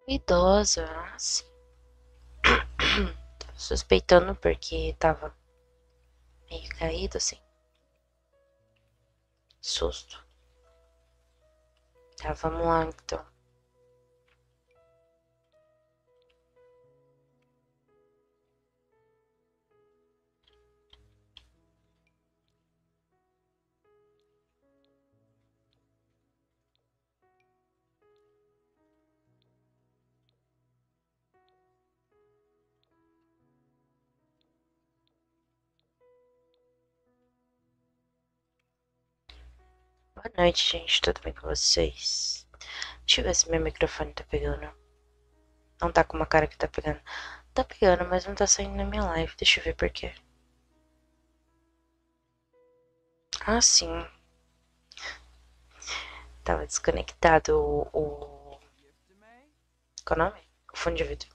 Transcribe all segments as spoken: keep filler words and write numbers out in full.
Idosa, assim. Tava suspeitando porque tava meio caído, assim. Susto. Tá, vamos lá então. Boa noite, gente. Tudo bem com vocês? Deixa eu ver se meu microfone tá pegando. Não tá com uma cara que tá pegando. Tá pegando, mas não tá saindo na minha live. Deixa eu ver por quê. Ah, sim. Tava desconectado o. o... Qual é o nome? O fone de ouvido.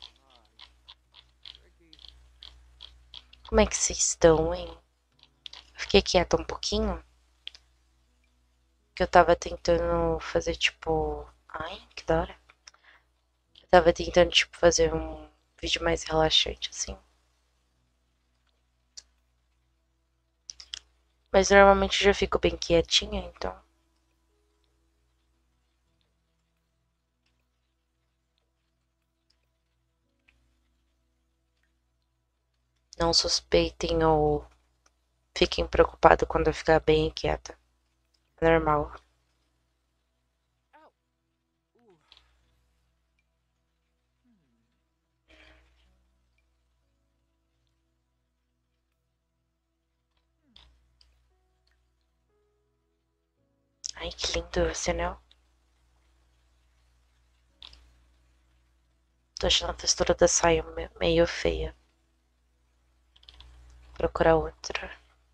Como é que vocês estão, hein? Fiquei quieta um pouquinho. Que eu tava tentando fazer tipo. Ai, que da hora. Eu tava tentando, tipo, fazer um vídeo mais relaxante, assim. Mas normalmente eu já fico bem quietinha, então. Não suspeitem ou fiquem preocupados quando eu ficar bem quieta. É normal. Ai, que lindo esse anel. Tô achando a textura da saia meio feia. Vou procurar outra.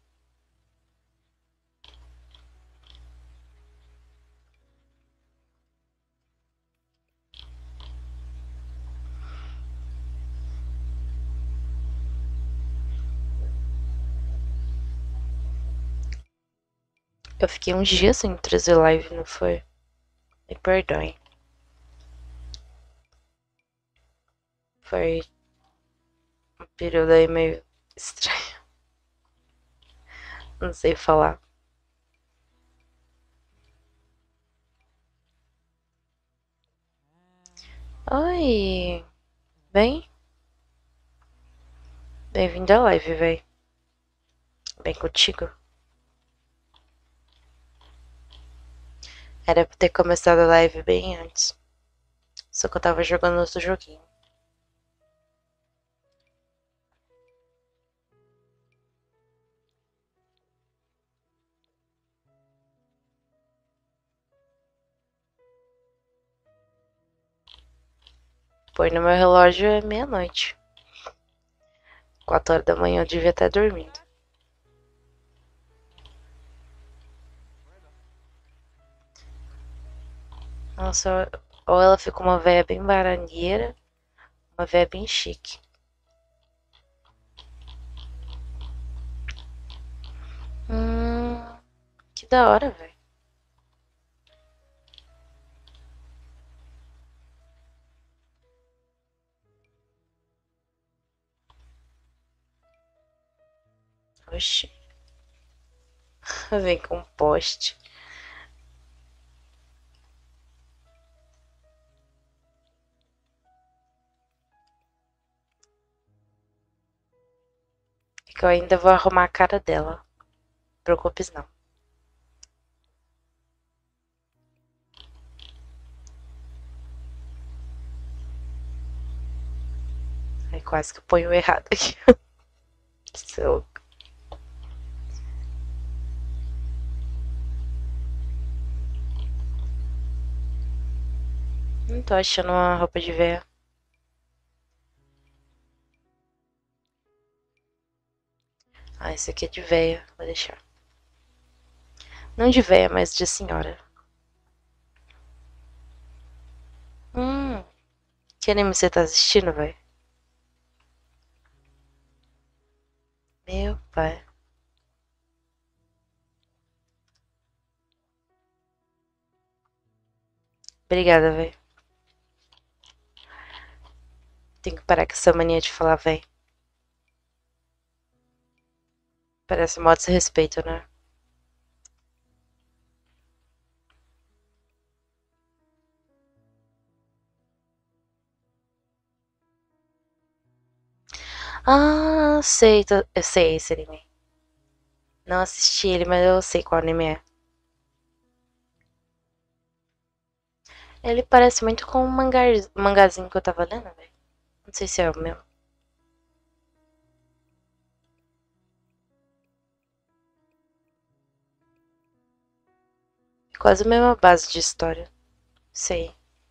Eu fiquei uns dias sem trazer live, não foi? Me perdoem. Foi um período aí meio estranho. Não sei falar. Oi, bem? Bem-vindo à live, véi. Bem contigo? Era pra ter começado a live bem antes. Só que eu tava jogando outro joguinho. Põe no meu relógio é meia-noite. Quatro horas da manhã eu devia estar dormindo. Nossa, ou ela fica uma véia bem barangueira, uma véia bem chique. Hum, que da hora, velho. Oxi, vem com poste. Que eu ainda vou arrumar a cara dela. Não preocupes não. Aí quase que eu ponho errado aqui. Seu. Não tô achando uma roupa de véia. Ah, esse aqui é de véia. Vou deixar. Não de véia, mas de senhora. Hum, que anime você tá assistindo, velho? Meu pai. Obrigada, velho. Tem que parar com essa mania de falar, véi. Parece mó desrespeito, né? Ah, sei, tô- eu sei esse anime. Não assisti ele, mas eu sei qual anime é. Ele parece muito com um mangá, mangazinho que eu tava lendo, velho. Não sei se é o mesmo. Quase a mesma base de história. Sei.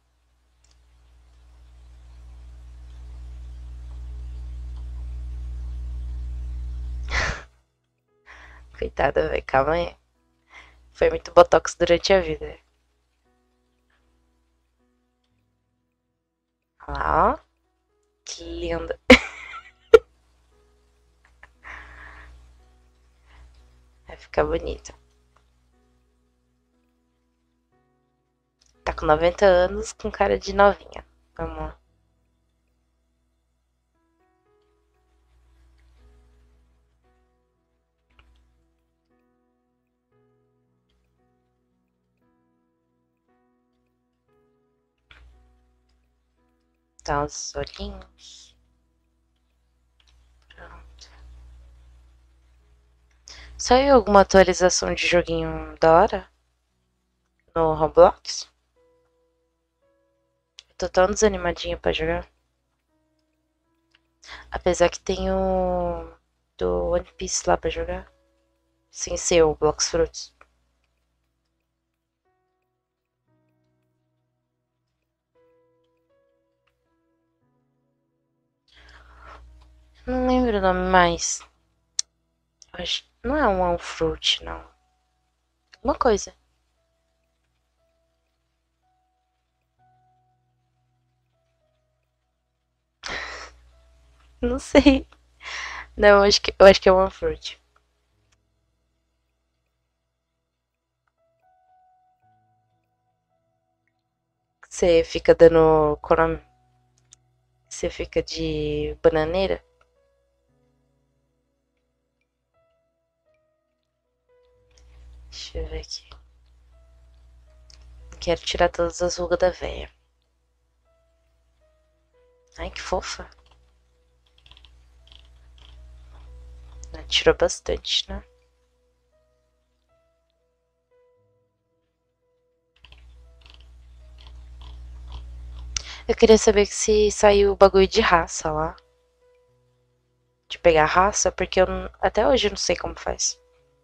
Coitada, velho. Calma aí. Foi muito botox durante a vida. Olha lá, ó. Que linda. Vai ficar bonita. Tá com noventa anos, com cara de novinha. Vamos lá. Tá os olhinhos. Pronto. Saiu alguma atualização de joguinho da hora? No Roblox? Eu tô tão desanimadinha pra jogar. Apesar que tem o do One Piece lá pra jogar. Sem ser o Blox Fruits. Não lembro o nome mais. Acho, não é um One Fruit, não. Uma coisa. Não sei. Não, acho que, eu acho que é One Fruit. Você fica dando. Quando você fica de bananeira. Deixa eu ver aqui. Quero tirar todas as rugas da véia. Ai, que fofa. Tirou bastante, né? Eu queria saber se saiu o bagulho de raça lá. De pegar raça, porque eu não- até hoje eu não sei como faz.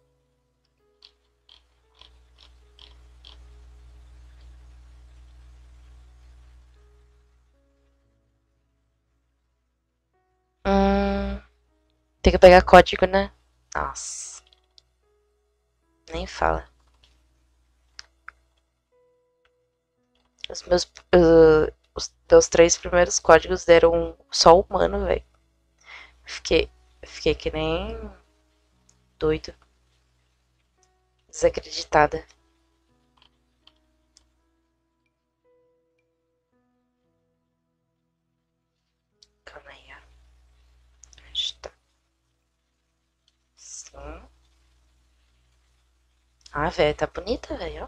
Hum, tem que pegar código, né? Nossa, nem fala. Os meus, uh, os meus três primeiros códigos deram só humano, velho. Fiquei, fiquei que nem doido, desacreditada. Calma aí, ó. Onde tá? Sim. Ah, velho, tá bonita, velho, ó.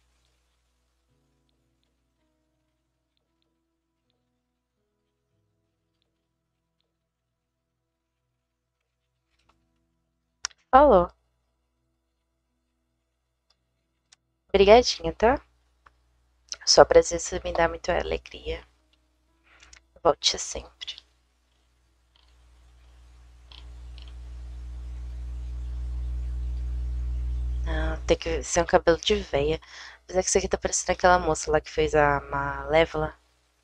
Falou. Obrigadinha, tá? Sua presença me dá muita alegria. Volte sempre. Ah, tem que ser um cabelo de veia. Apesar que isso aqui tá parecendo aquela moça lá que fez a Malévola.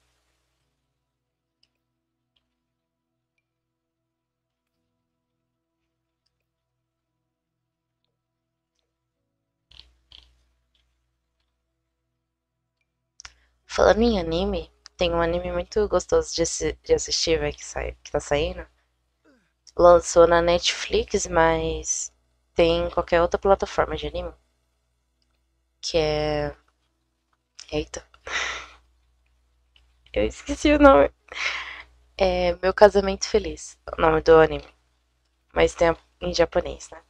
Falando em anime, tem um anime muito gostoso de, assi- de assistir, velho, que, sai, que tá saindo. Lançou na Netflix, mas tem em qualquer outra plataforma de anime. Que é. Eita, eu esqueci o nome. É Meu Casamento Feliz, o nome do anime. Mas tem em japonês, né?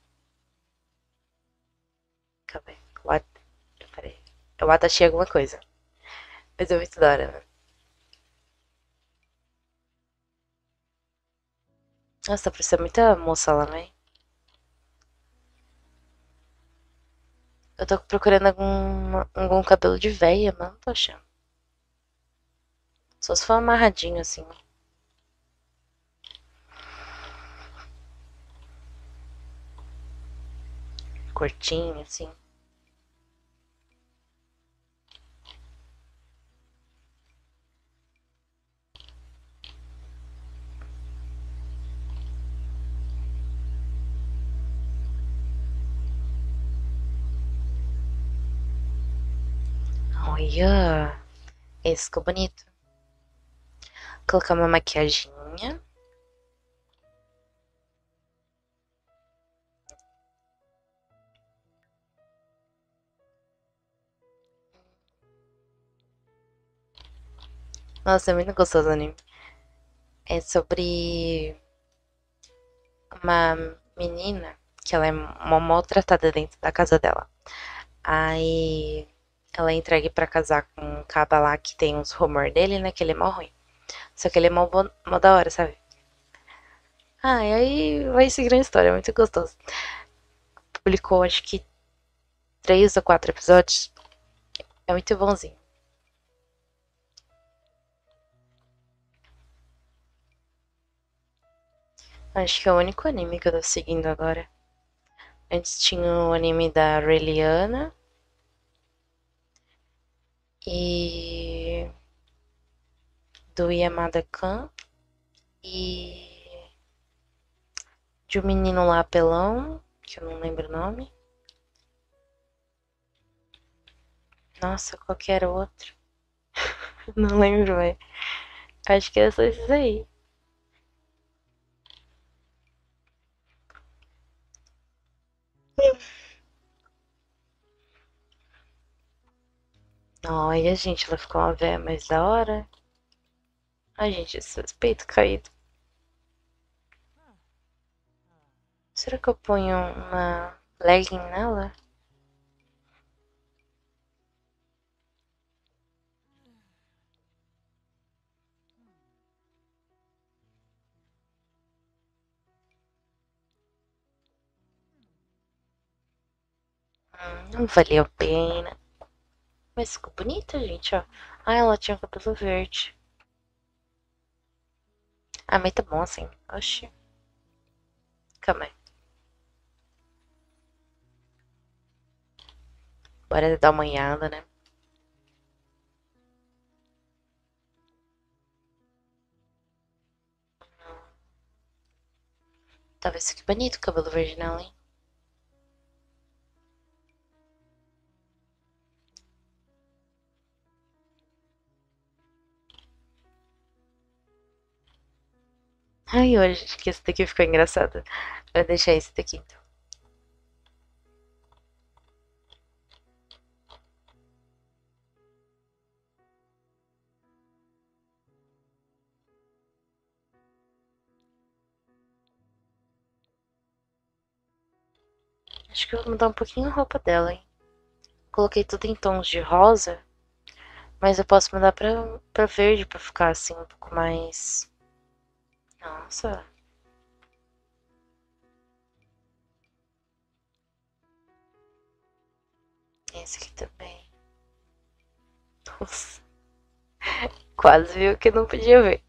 Calma aí. What? Peraí. É Watashi alguma coisa. Mas é muito da hora, né? Nossa, tá parecendo muita moça lá, né? Eu tô procurando algum, algum cabelo de véia, mas não tô achando. Só se for amarradinho assim. Curtinho, assim. Olha, esse ficou bonito. Colocar uma maquiaginha. Nossa, é muito gostoso o anime. É sobre uma menina que ela é uma maltratada dentro da casa dela. Aí ela é entregue pra casar com um caba lá que tem uns rumor dele, né? Que ele é mó ruim. Só que ele é mó, bo- mó da hora, sabe? Ah, e aí vai seguir a história, é muito gostoso. Publicou acho que três ou quatro episódios. É muito bonzinho. Acho que é o único anime que eu tô seguindo agora. Antes tinha o anime da Reliana e do Yamada Kan e de um menino lá apelão, que eu não lembro o nome. Nossa, qual que era o outro? Não lembro, velho. Acho que era só esses aí. Olha, gente, ela ficou uma véia mais da hora. Ai, gente, esse peito caído. Será que eu ponho uma legging nela? Hum, não valeu a pena. Mas ficou bonita, gente, ó. Ah, ela tinha cabelo verde. Ah, mas tá bom assim. Oxi. Calma aí. Bora dar uma olhada, né? Talvez fique bonito o cabelo verde nela, hein? Ai, hoje acho que esse daqui ficou engraçado. Vou deixar esse daqui então. Acho que eu vou mudar um pouquinho a roupa dela, hein? Coloquei tudo em tons de rosa, mas eu posso mudar pra, pra verde pra ficar assim um pouco mais. Nossa, esse aqui também. Nossa, quase viu que não podia ver.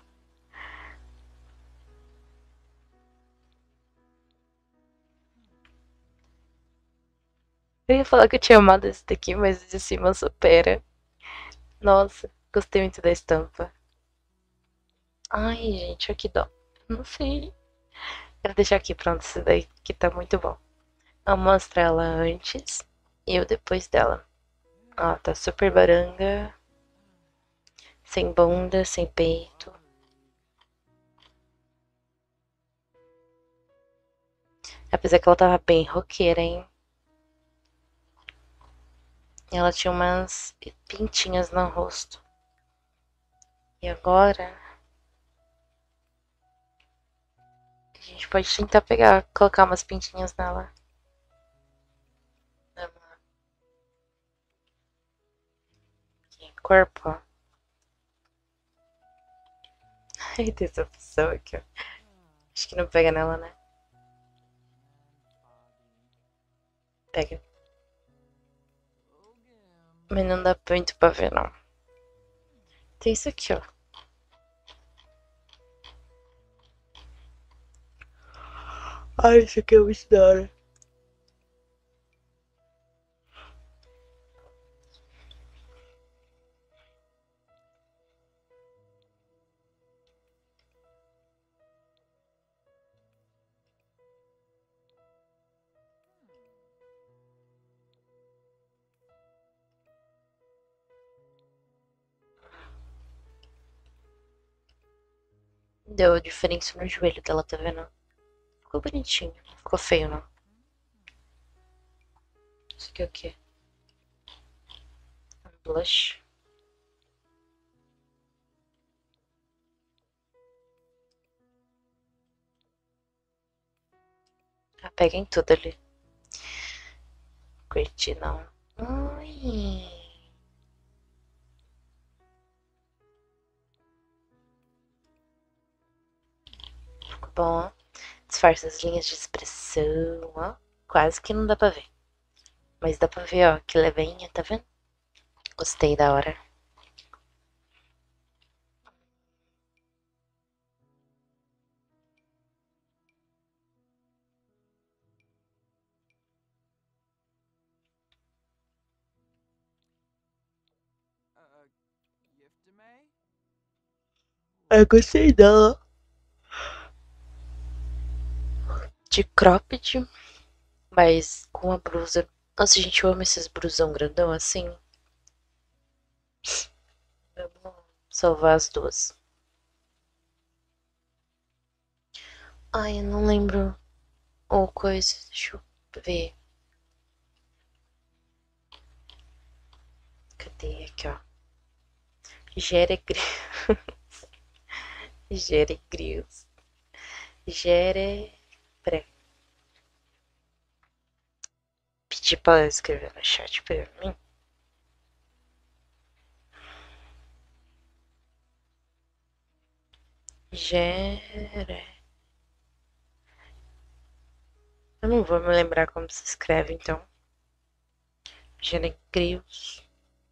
Eu ia falar que eu tinha amado esse daqui, mas de cima supera. Nossa, gostei muito da estampa. Ai, gente, olha que dó. Não sei. Quero deixar aqui pronto esse daí, que tá muito bom. Eu mostro ela antes e eu depois dela. Ó, tá super baranga, sem bunda, sem peito. Apesar que ela tava bem roqueira, hein? E ela tinha umas pintinhas no rosto. E agora A gente pode tentar pegar, colocar umas pintinhas nela. Vamos lá. Aqui, corpo, ó. Ai, tem essa pessoa aqui, ó. Acho que não pega nela, né? Pega. Mas não dá muito pra ver, não. Tem isso aqui, ó. Ai, isso aqui é muito da hora. Deu diferença no joelho dela, tá vendo? Ficou bonitinho. Não ficou feio, não. Isso aqui é o quê? Um blush. Ah, pega em tudo ali. Curti, não. Ai. Ficou bom, ó. Disfarça as linhas de expressão, ó. Quase que não dá pra ver. Mas dá pra ver, ó, que levinha, tá vendo? Gostei da hora. Eu gostei dela. De cropped, mas com a blusa. Nossa, gente, eu amo esses blusão grandão assim. Vamos salvar as duas. Ai, eu não lembro ou coisa. Deixa eu ver. Cadê? Aqui, ó. Geregrios. Geregrios. Gere... Peraí. Pedi pra ela escrever no chat pra mim. Gere... Eu não vou me lembrar como se escreve, então. Geregrios.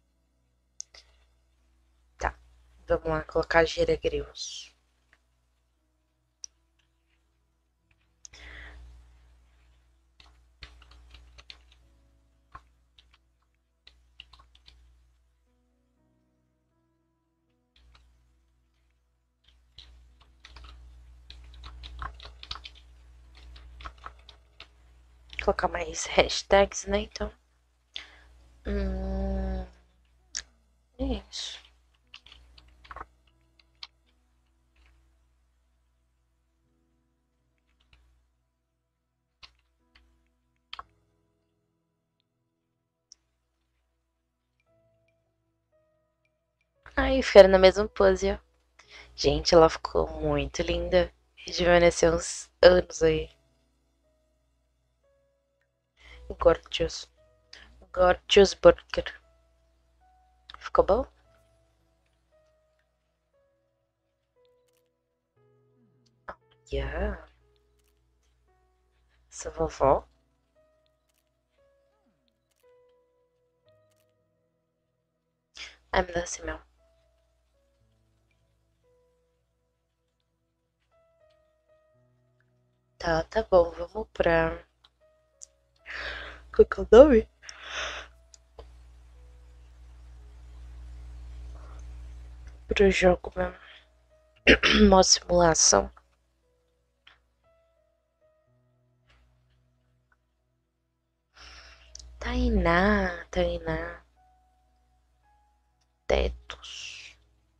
Tá. Vamos lá, colocar geregrios. Colocar mais hashtags, né, então. Hum... É isso. Ai, ficaram na mesma pose, ó. Gente, ela ficou muito linda. Rejuvenesceu uns anos aí. Gorgeous. Gorgeous Burger. Ficou bom? Yeah. Essa vovó. Ai, me dá assim mesmo. Tá, tá bom. Vamos pra... Qual que é o nome? Pro jogo mesmo. Uma simulação. Tainá, Tainá. Tetos.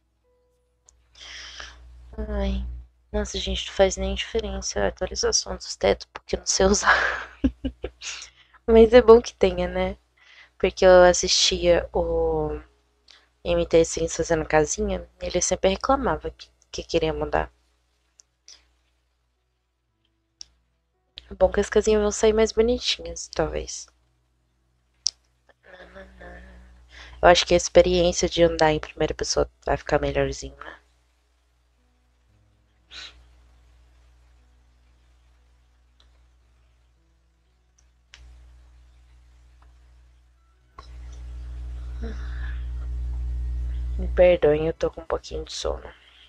Ai. Nossa, gente, não faz nem diferença a atualização dos tetos, porque eu não sei usar. Mas é bom que tenha, né? Porque eu assistia o M T Sims fazendo casinha, ele sempre reclamava que, que queria mudar. É bom que as casinhas vão sair mais bonitinhas, talvez. Eu acho que a experiência de andar em primeira pessoa vai ficar melhorzinho, né? Me perdoem, eu tô com um pouquinho de sono.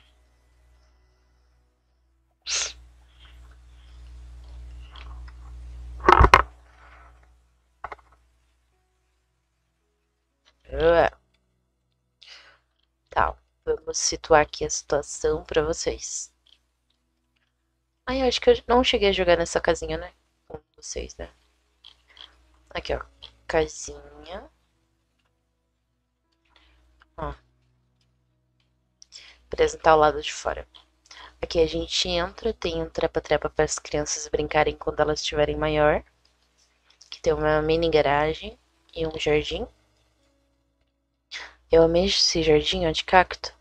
Tá, vamos situar aqui a situação pra vocês. Ai, eu acho que eu não cheguei a jogar nessa casinha, né? Com vocês, né? Aqui, ó. Casinha. Ó. Apresentar o lado de fora. Aqui a gente entra, tem um trepa-trepa para as crianças brincarem quando elas estiverem maior. Que tem uma mini garagem e um jardim. Eu amei esse jardim, ó, de cacto.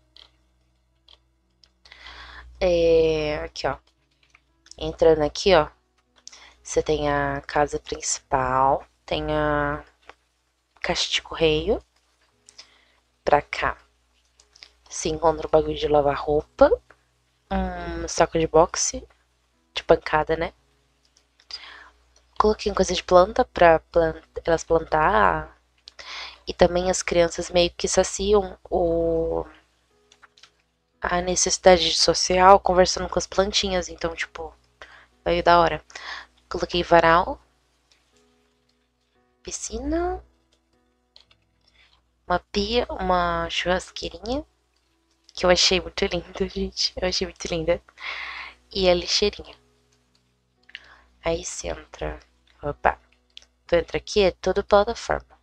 É, aqui, ó. Entrando aqui, ó. Você tem a casa principal. Tem a caixa de correio. Pra cá. Se encontra o bagulho de lavar roupa. Um saco de boxe. De pancada, né? Coloquei coisa de planta pra plant elas plantar. E também as crianças meio que saciam o a necessidade social conversando com as plantinhas. Então, tipo, veio da hora. Coloquei varal, piscina, uma pia, uma churrasqueirinha, que eu achei muito linda, gente. Eu achei muito linda. E a lixeirinha. Aí você entra. Opa! Tu entra aqui, é tudo plataforma.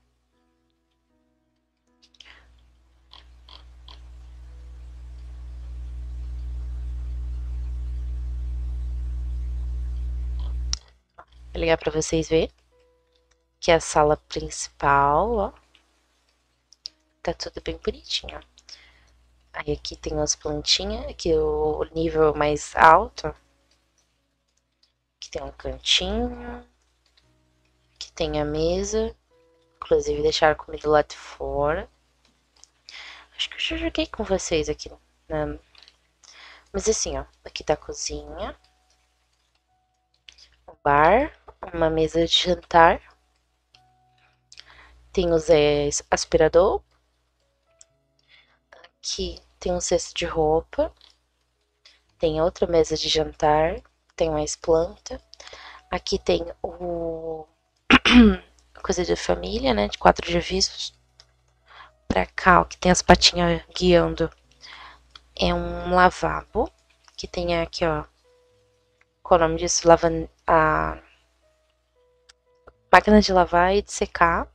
Vou ligar pra vocês verem. Que é a sala principal, ó. Tá tudo bem bonitinho. Aí aqui tem umas plantinhas, aqui o nível mais alto. Aqui tem um cantinho. Aqui tem a mesa. Inclusive deixaram comida lá de fora. Acho que eu já joguei com vocês aqui, né? Mas assim, ó. Aqui tá a cozinha. Um bar. Uma mesa de jantar. Tem os é, aspirador. Aqui tem um cesto de roupa. Tem outra mesa de jantar. Tem mais planta. Aqui tem o coisa de família, né? De quatro divisos. Pra cá, ó, que tem as patinhas guiando. É um lavabo. Que tem aqui, ó. Qual é o nome disso? Lava a máquina de lavar e de secar.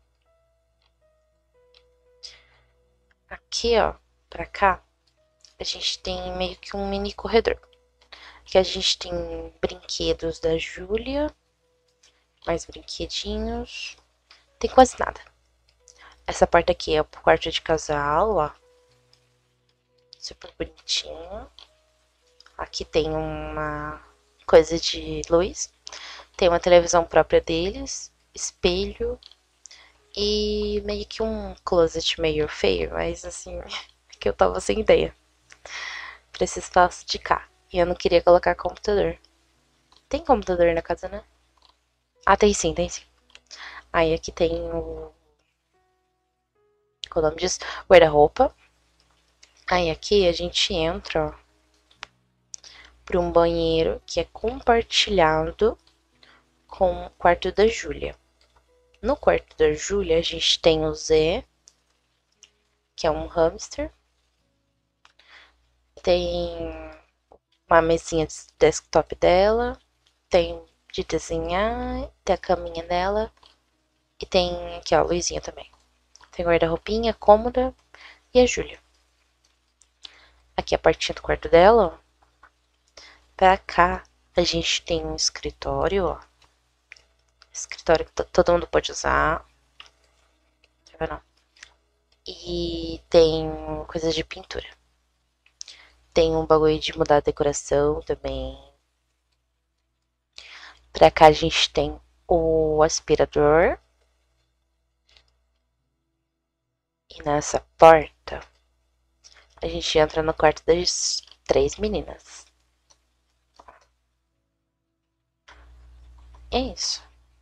Aqui, ó, pra cá, a gente tem meio que um mini corredor. Aqui a gente tem brinquedos da Júlia. Mais brinquedinhos. Tem quase nada. Essa parte aqui é o quarto de casal, ó. Super bonitinho. Aqui tem uma coisa de luz. Tem uma televisão própria deles. Espelho. E meio que um closet meio feio, mas assim, que eu tava sem ideia pra esse espaço de cá. E eu não queria colocar computador. Tem computador na casa, né? Ah, tem sim, tem sim. Aí aqui tem o. Qual é o nome disso? Guarda-roupa. Aí aqui a gente entra, ó, pra um banheiro que é compartilhado com o quarto da Júlia. No quarto da Júlia a gente tem o Zé, que é um hamster. Tem uma mesinha de desktop dela. Tem de desenhar. Tem a caminha dela. E tem aqui, ó, a luzinha também. Tem guarda-roupinha, cômoda e a Júlia. Aqui a partinha do quarto dela, ó. Pra cá a gente tem um escritório, ó. Escritório que todo mundo pode usar. Tá vendo? E tem coisas de pintura. Tem um bagulho de mudar a decoração também. Pra cá a gente tem o aspirador. E nessa porta, a gente entra no quarto das três meninas. É isso.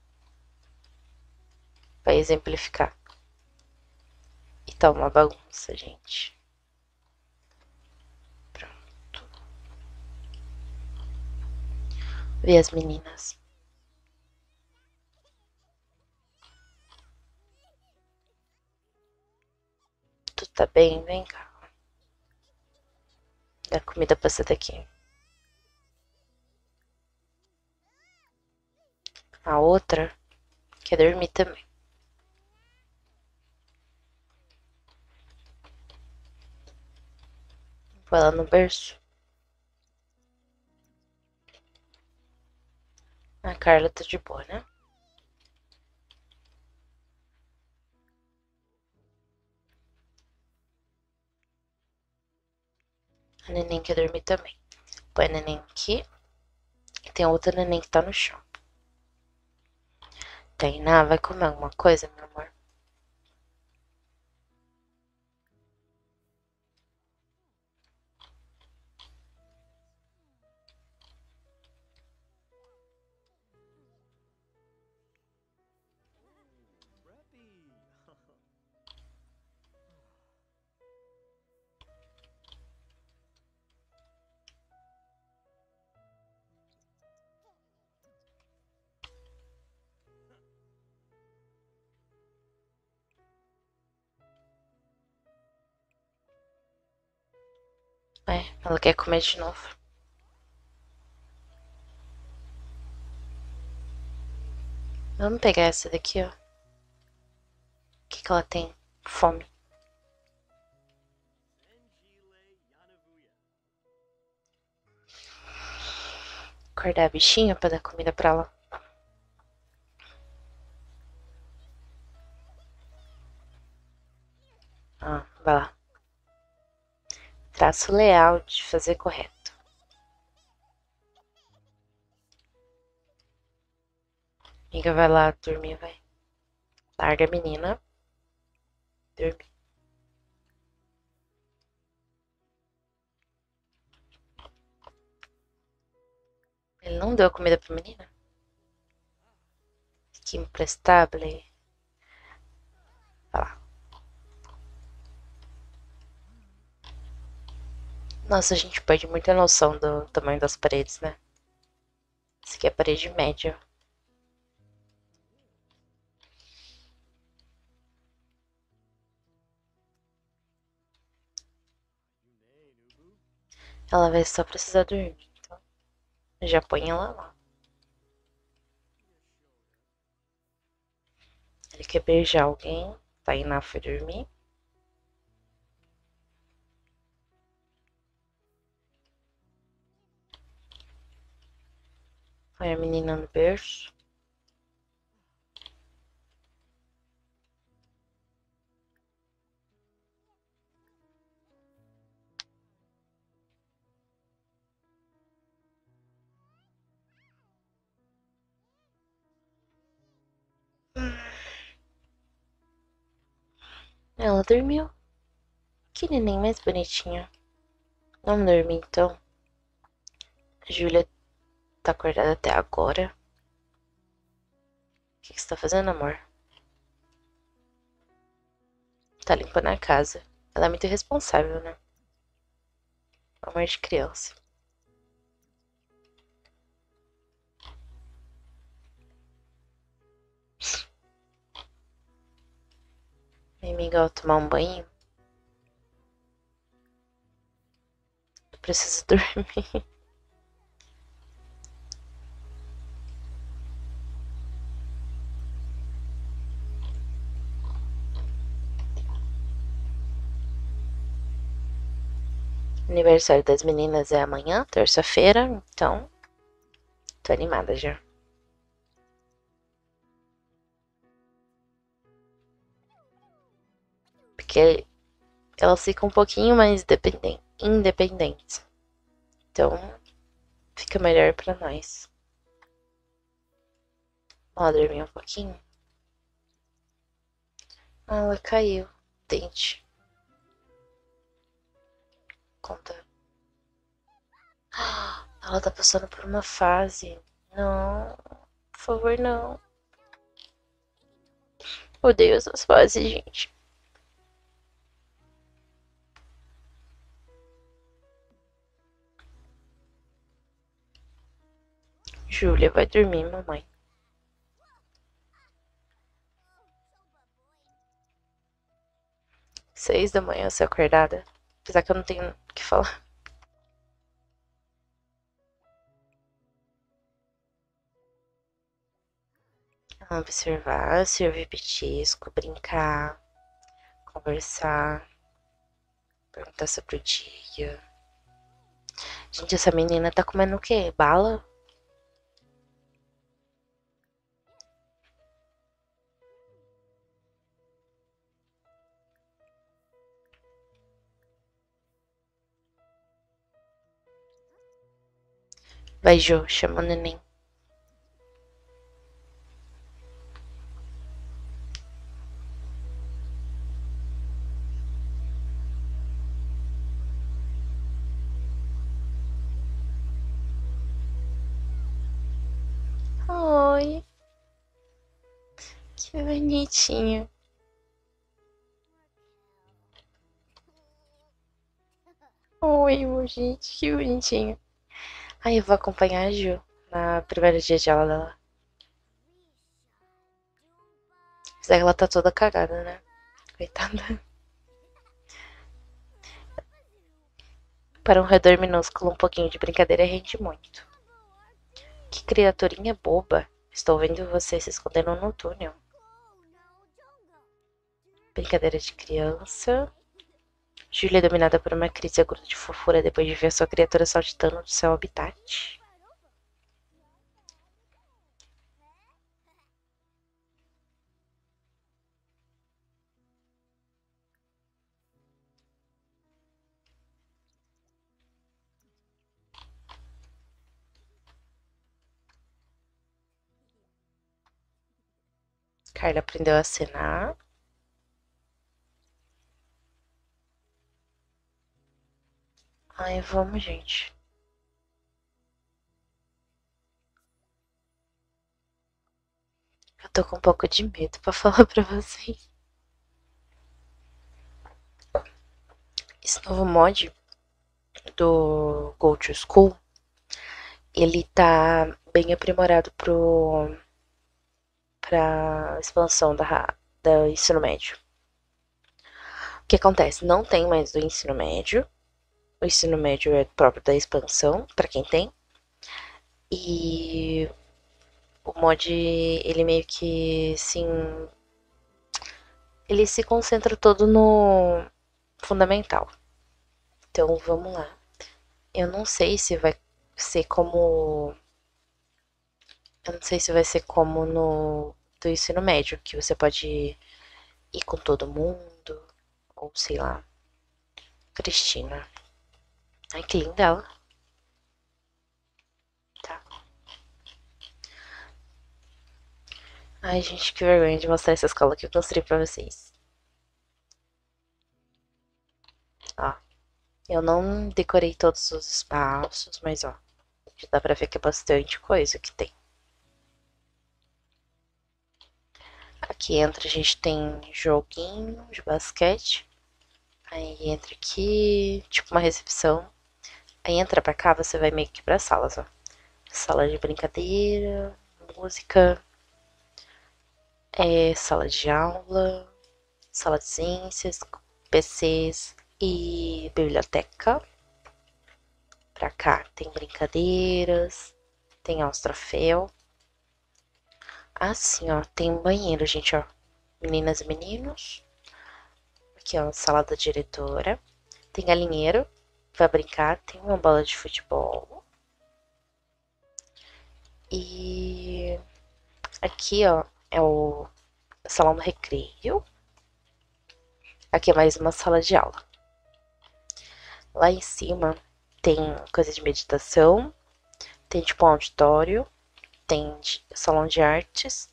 Vai exemplificar. E tá uma bagunça, gente. Pronto. Vê as meninas. Tu tá bem? Vem cá. Dá comida pra você daqui. A outra quer dormir também. Vai lá no berço. A Carla tá de boa, né? A neném quer dormir também. Põe a neném aqui. E tem outra neném que tá no chão. Tainá, vai comer alguma coisa, meu amor? É, ela quer comer de novo. Vamos pegar essa daqui, ó. O que que ela tem? Fome. Acordar a bichinha pra dar comida pra ela. Ah, vai lá. Traço leal de fazer correto. Amiga, vai lá dormir, vai. Larga a menina. Dormir. Ele não deu comida pra menina? Que imprestável. Vai lá. Nossa, a gente perde muita noção do tamanho das paredes, né? Essa aqui é a parede média. Ela vai só precisar dormir, então já põe ela lá. Ele quer beijar alguém. Tainá foi dormir. Põe a menina no berço. Ela dormiu. Que neném mais bonitinha. Vamos dormir então. A Júlia tá acordada até agora. O que, que você tá fazendo, amor? Tá limpando a casa. Ela é muito irresponsável, né? Amor de criança. Minha amiga, ó, tomar um banho. Eu preciso dormir. Aniversário das meninas é amanhã, terça-feira, então tô animada já. Porque elas ficam um pouquinho mais independentes. Então fica melhor pra nós. Ela dormiu um pouquinho. Ah, ela caiu. Dente. Conta. Ela tá passando por uma fase. Não. Por favor, não. Odeio essas fases, gente. Júlia, vai dormir, mamãe. Seis da manhã, você acordada. Apesar que eu não tenho o que falar. Observar, servir petisco, brincar, conversar, perguntar sobre o dia. Gente, essa menina tá comendo o quê? Bala? Vai, Jô, chama o neném. Oi, que bonitinho. Oi, meu gente, que bonitinho. Ai, eu vou acompanhar a Ju na primeira dia de aula dela. Apesar que ela tá toda cagada, né? Coitada. Para um redor minúsculo, um pouquinho de brincadeira rende muito. Que criaturinha boba. Estou vendo você se escondendo no túnel. Brincadeira de criança. Júlia é dominada por uma crise aguda de fofura depois de ver sua criatura saltitando do seu habitat. Carla aprendeu a acenar. Ai, vamos, gente. Eu tô com um pouco de medo pra falar pra vocês. Esse novo mod do Go to School, ele tá bem aprimorado pro, pra expansão da, do ensino médio. O que acontece? Não tem mais do ensino médio. O ensino médio é próprio da expansão, pra quem tem. E o mod, ele meio que, assim, ele se concentra todo no fundamental. Então, vamos lá. Eu não sei se vai ser como... Eu não sei se vai ser como no do ensino médio, que você pode ir com todo mundo, ou sei lá. Cristina. Ai, que linda ela. Tá. Ai, gente, que vergonha de mostrar essa escola que eu construí pra vocês. Ó, eu não decorei todos os espaços, mas ó, já dá pra ver que é bastante coisa que tem. Aqui entra, a gente tem joguinho de basquete. Aí entra aqui, tipo uma recepção. Aí entra pra cá, você vai meio que pra salas, ó. Sala de brincadeira, música, é, sala de aula, sala de ciências, P Cs e biblioteca. Pra cá tem brincadeiras, tem ó, os troféus. Assim, ó, tem um banheiro, gente, ó. Meninas e meninos. Aqui, ó, sala da diretora. Tem galinheiro pra brincar. Tem uma bola de futebol. E aqui, ó, é o salão do recreio. Aqui é mais uma sala de aula. Lá em cima tem coisa de meditação. Tem tipo um auditório. tem salão de artes,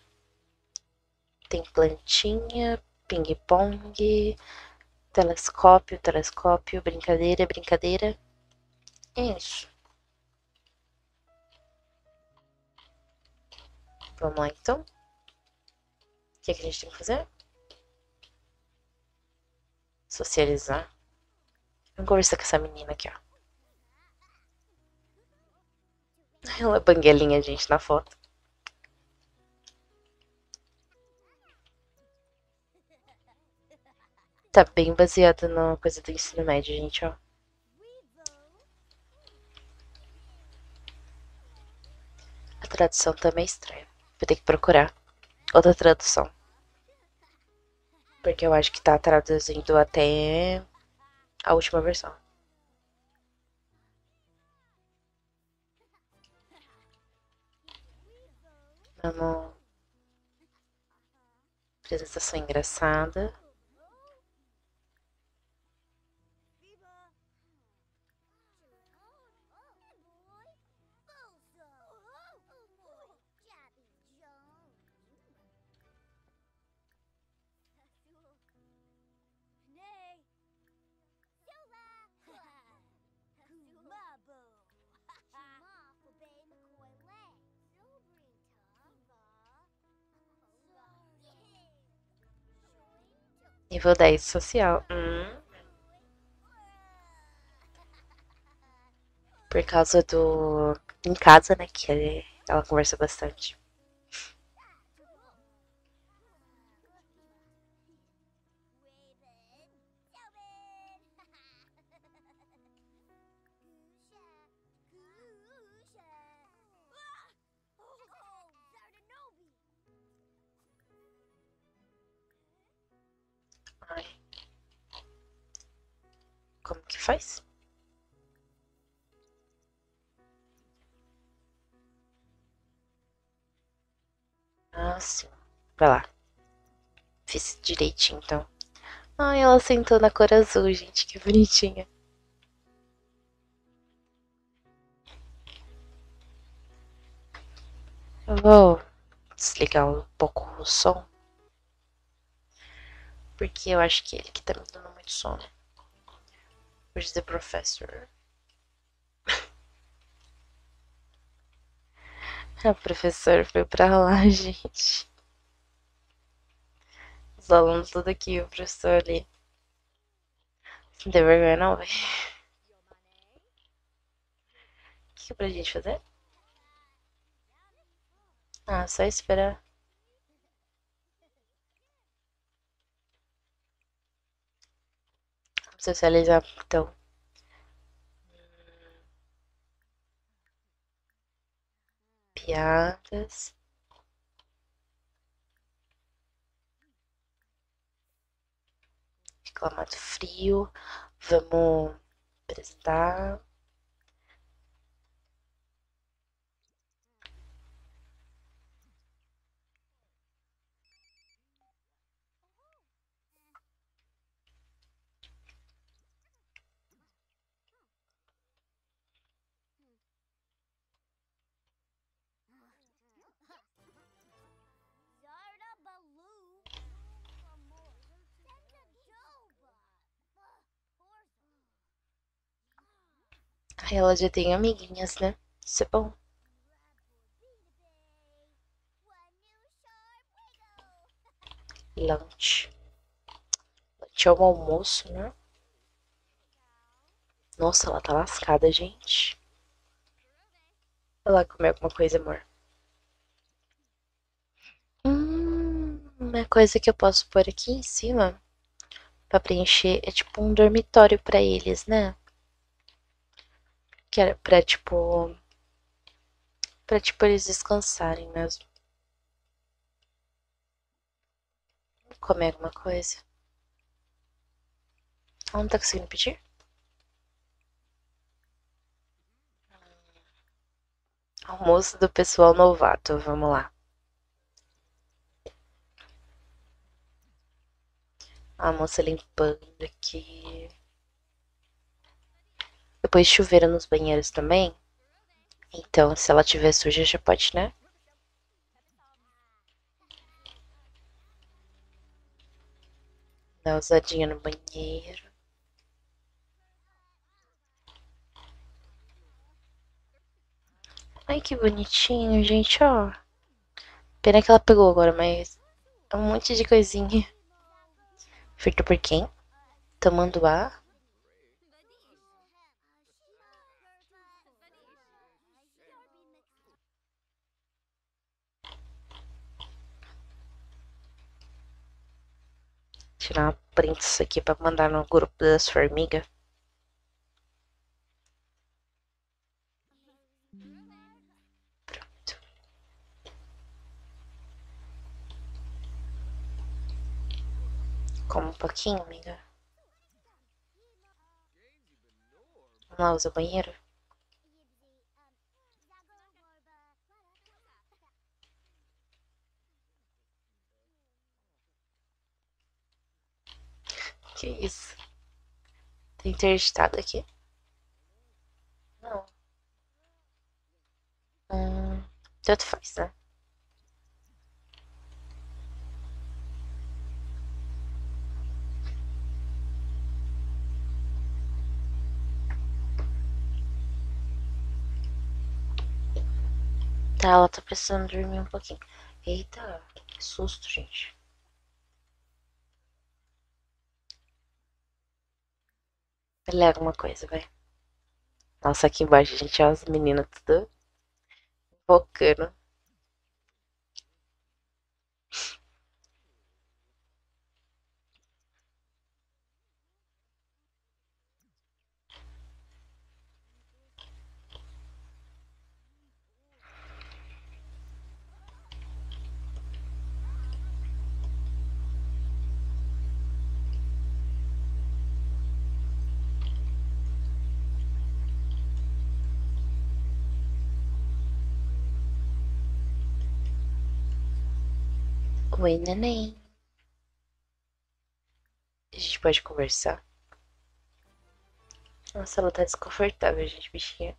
tem plantinha, ping-pong, telescópio, telescópio, brincadeira, brincadeira. É isso. Vamos lá, então. O que, é que a gente tem que fazer? Socializar. Vamos conversar com essa menina aqui, ó. Ela é banguelinha, gente, na foto. Tá bem baseado na coisa do ensino médio, gente, ó. A tradução tá meio estranha. Vou ter que procurar outra tradução. Porque eu acho que tá traduzindo até a última versão. Vamos. Apresentação engraçada. Nível dez social. Hum. Por causa do. Em casa, né? Que ela conversa bastante. Ai. Como que faz? Ah, sim. Vai lá. Fiz direitinho, então. Ai, ela sentou na cor azul, gente. Que bonitinha. Eu vou desligar um pouco o som. Porque eu acho que ele que tá me dando muito sono. Where's the professor? A professora foi pra lá, gente. Os alunos tudo aqui, o professor ali. Não tem vergonha não, velho. O que é pra gente fazer? Ah, só esperar. Vamos socializar, então. Piadas. Reclamar do frio. Vamos apresentar. Aí ela já tem amiguinhas, né? Isso é bom. Lunch. Lunch é o almoço, né? Nossa, ela tá lascada, gente. Vai lá comer alguma coisa, amor. Hum, uma coisa que eu posso pôr aqui em cima pra preencher é tipo um dormitório pra eles, né? Que era pra tipo. Pra tipo eles descansarem mesmo. Comer alguma coisa. Ela não tá conseguindo pedir? Almoço do pessoal novato, vamos lá. A moça limpando aqui. Depois chuveiro nos banheiros também. Então, se ela tiver suja, já pode, né? Dar uma usadinha no banheiro. Ai, que bonitinho, gente, ó. Pena que ela pegou agora, mas é um monte de coisinha. Feito por quem? Tamanduá? Tirar uma print disso aqui pra mandar no grupo das formigas. Pronto. Como um pouquinho, amiga. Vamos lá, usa o banheiro? Que isso? Tem interditado aqui? Não. Hum, tanto faz, né? Tá, ela tá precisando dormir um pouquinho. Eita, que susto, gente. Lê alguma coisa, vai. Nossa, aqui embaixo, gente, ó, as meninas tudo focando. Oi, neném. A gente pode conversar? Nossa, ela tá desconfortável, gente, bichinha.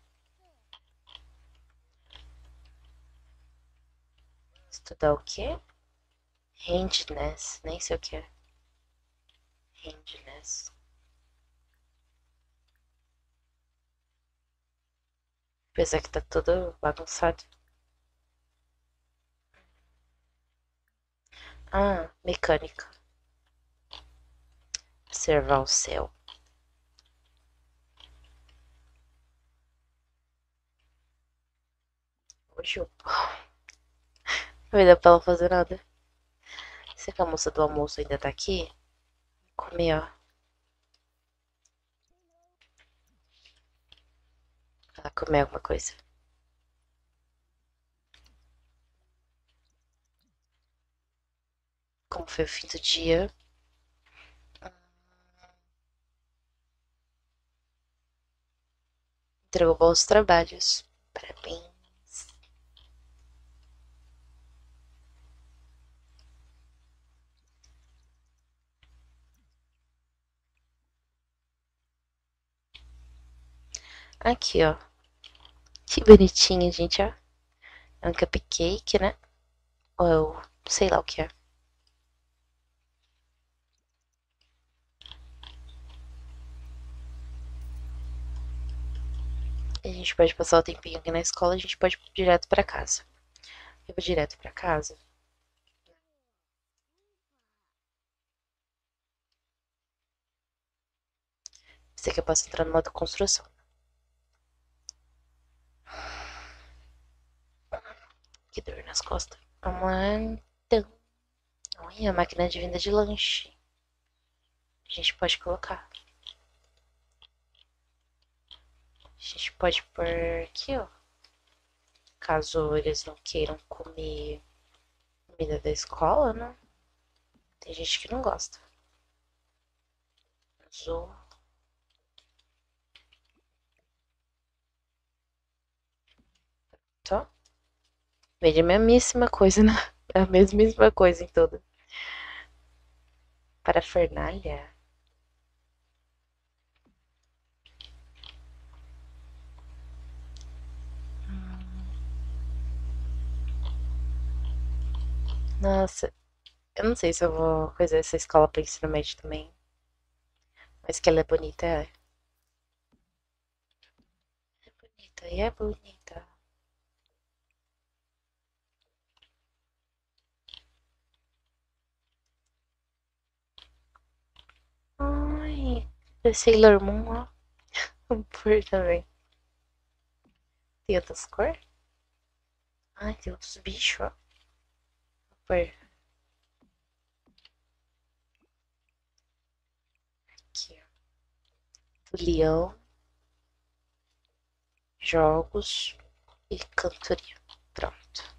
Estudar o quê? Handness, nem sei o que é. Handness. Apesar que tá todo bagunçado. Ah, mecânica. Observar o céu. Hoje eu... Não vai dar pra ela fazer nada. Será que a moça do almoço ainda tá aqui? Comer, ó. Ela comer alguma coisa. Como foi o fim do dia? Entregou bons trabalhos. Parabéns. Aqui, ó. Que bonitinho, gente, ó. É um cupcake, né? Ou é o... sei lá o que é. A gente pode passar o tempinho aqui na escola, a gente pode ir direto pra casa. Eu vou direto pra casa. Sei que eu posso entrar no modo construção. Que dor nas costas. Vamos lá, então. Olha, a máquina de venda de lanche. A gente pode colocar. A gente pode pôr aqui, ó. Caso eles não queiram comer comida da escola, né? Tem gente que não gosta. Azul. Tá? Vende a mesmíssima coisa, né? A mesmíssima coisa em toda. Parafernália. Nossa, eu não sei se eu vou fazer essa escola para ensino médio também. Mas que ela é bonita, é. É bonita e é bonita. Ai, é Sailor Moon, ó. Por também. Tem outras cores? Ai, tem outros bichos, ó. Por aqui, ó. Do leão, jogos e cantoria. Pronto.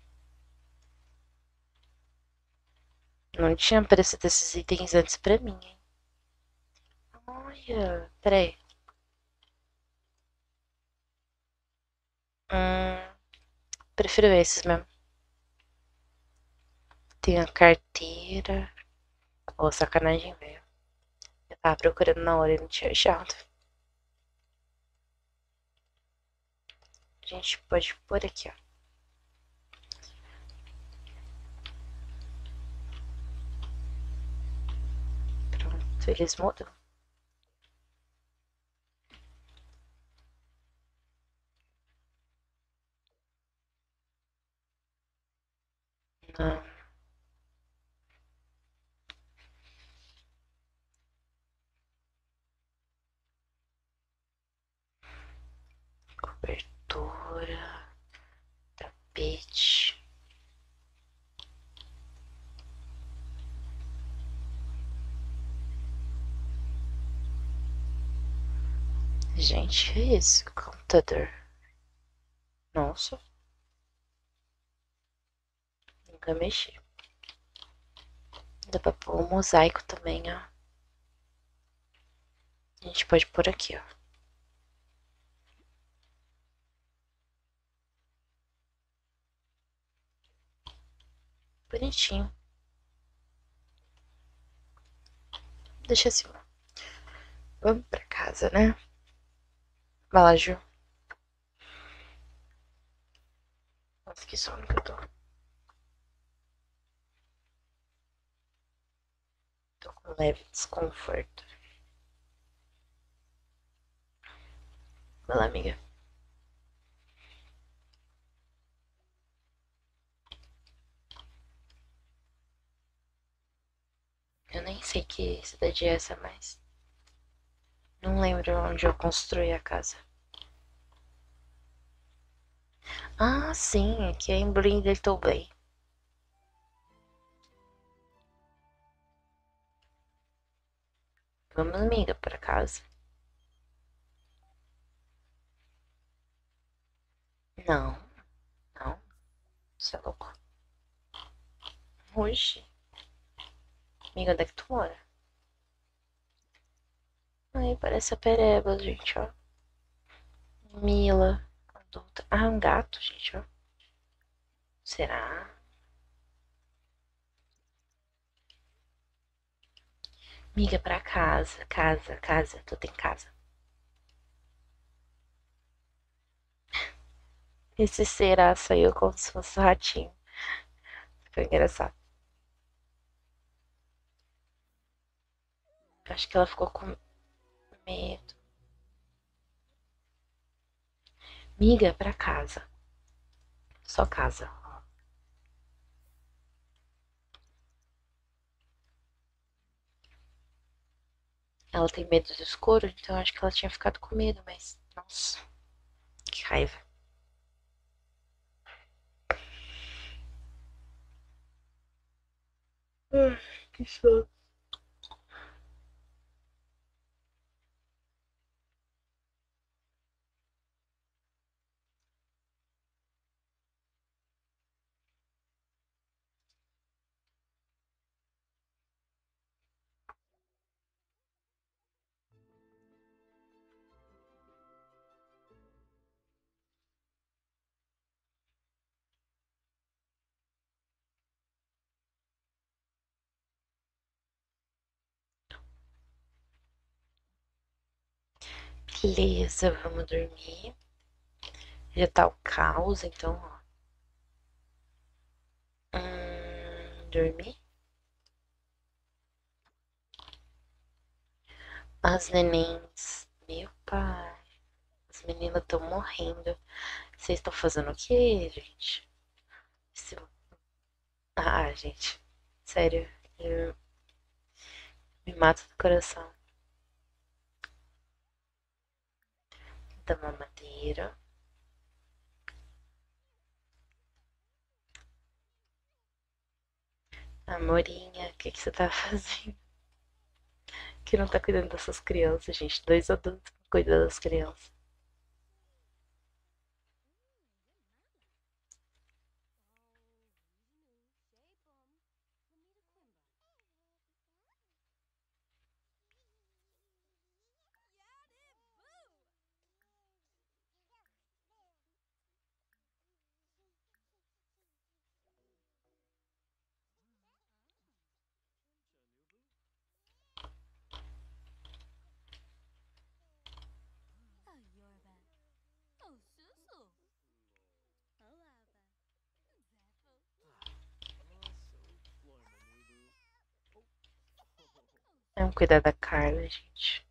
Não tinha aparecido esses itens antes pra mim, hein? Olha, peraí. Hum, prefiro esses mesmo. Tem a carteira. Ô, sacanagem, velho. Eu tava procurando na hora e não tinha achado. A gente pode pôr aqui, ó. Pronto, eles mudam. Não. Cobertura, tapete. Gente, é isso. Computador. Nossa, nunca mexi. Dá pra pôr um mosaico também, ó. A gente pode pôr aqui, ó. Bonitinho. Deixa assim, ó. Vamos pra casa, né? Vai lá, Ju. Nossa, que sono que eu tô. Tô com leve desconforto. Vai lá, amiga. Eu nem sei que cidade é essa, mas não lembro onde eu construí a casa. Ah, sim, aqui é em Brindleton Bay. Vamos, amiga, pra casa. Não, não. Você é louco. Hoje. Amiga, onde é que tu mora? Ai, parece a Pereba, gente, ó. Mila, adulta. Ah, um gato, gente, ó. Será? Amiga, pra casa, casa, casa. Tu tem casa. Esse será saiu como se fosse um ratinho. Foi engraçado. Acho que ela ficou com medo. Miga, pra casa. Só casa. Ela tem medo do escuro, então acho que ela tinha ficado com medo, mas. Nossa, que raiva. Ai, que sono. Beleza, vamos dormir. Já tá o caos, então, ó. Hum, dormir? As nenéns. Meu pai. As meninas estão morrendo. Vocês estão fazendo o quê, gente? Esse- Ah, gente. Sério. eu- Me mata do coração. Da mamadeira. Amorinha, o que, que você tá fazendo? Que não tá cuidando dessas crianças, gente. Dois adultos cuidando das crianças. Vamos cuidar da Carla, gente.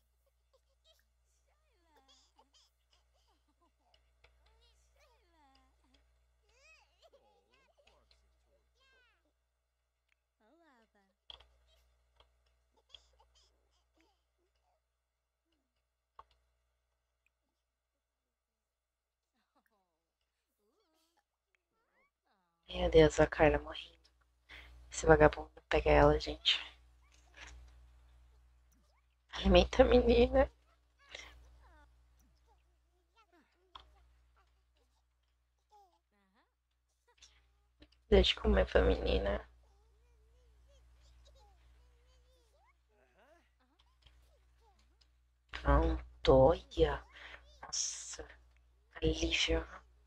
Meu Deus, a Carla morrendo. Esse vagabundo pega ela, gente. Alimenta a menina. Deixa eu comer pra menina. Pronto, olha. Nossa, alívio.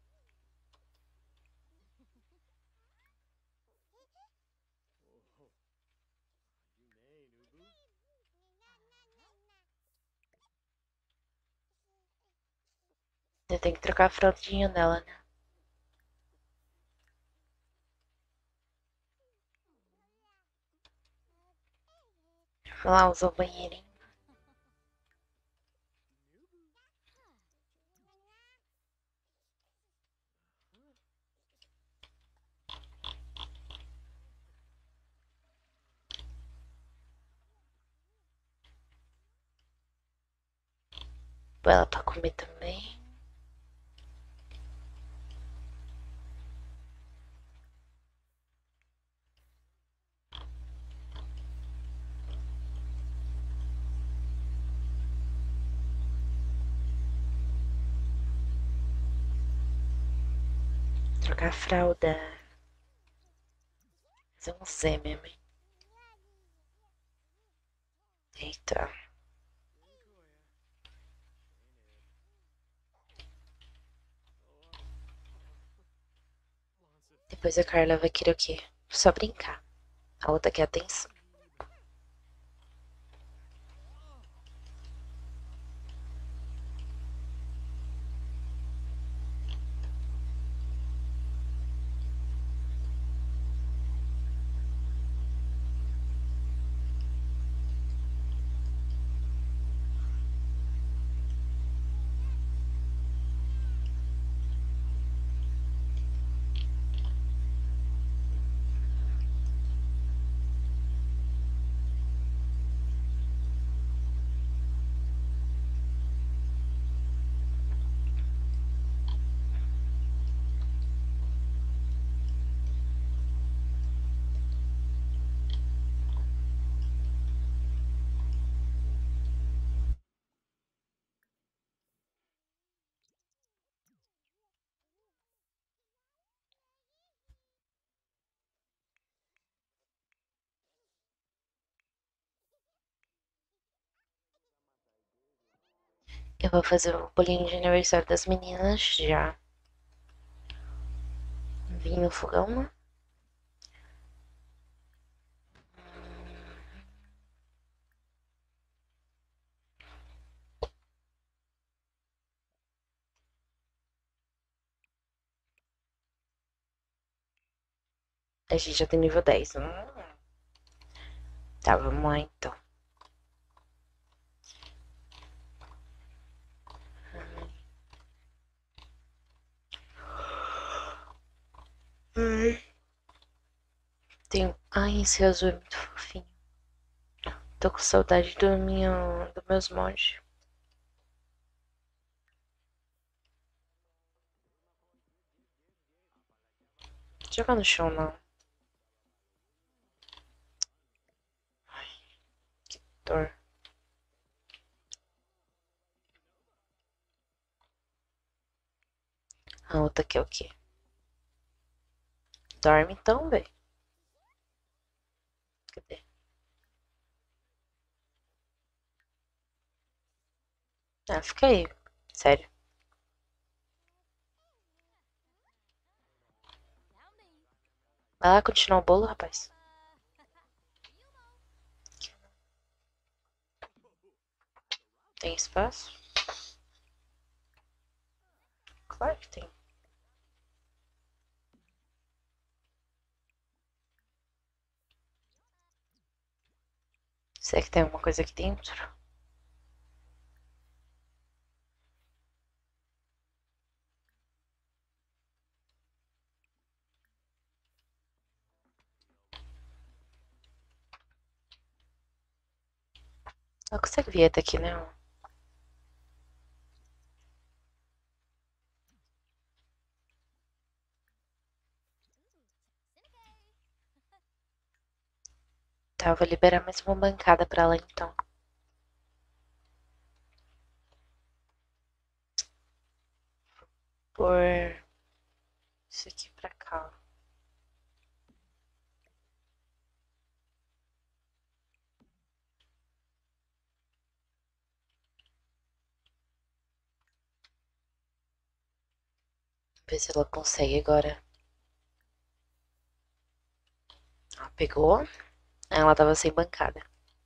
Eu tenho que trocar a fraldinha dela, né? Vou lá usar o banheirinho. Vou ela pra comer também. Trocar a fralda. Fazer um Z mesmo, hein? Eita. Depois a Carla vai querer o quê? Só brincar. A outra quer atenção. Eu vou fazer o bolinho de aniversário das meninas já. Vim no fogão. A gente já tem nível dez. Hum. Tá, vamos lá então. Hum. Tem... Ai, esse azul é muito fofinho. Tô com saudade do meu... dos meus mods. Jogar no chão, não. Ai, que dor. A outra aqui é o quê? Dorme então, velho. Cadê? Ah, fica aí. Sério. Vai lá continuar o bolo, rapaz. Tem espaço? Claro que tem. Será que tem alguma coisa aqui dentro? Não consegue vir até aqui, não. Tá, eu vou liberar mais uma bancada pra lá então. Por isso aqui pra cá. Ver se ela consegue agora. Ah, pegou. Ela tava sem bancada.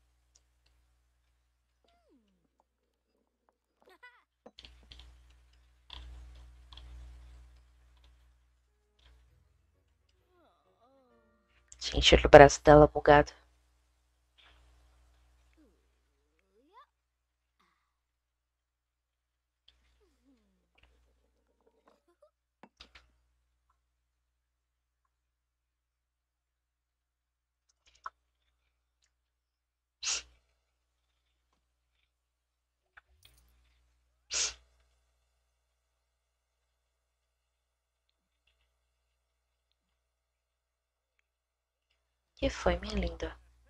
Gente, olha o braço dela bugado. Que foi, minha linda?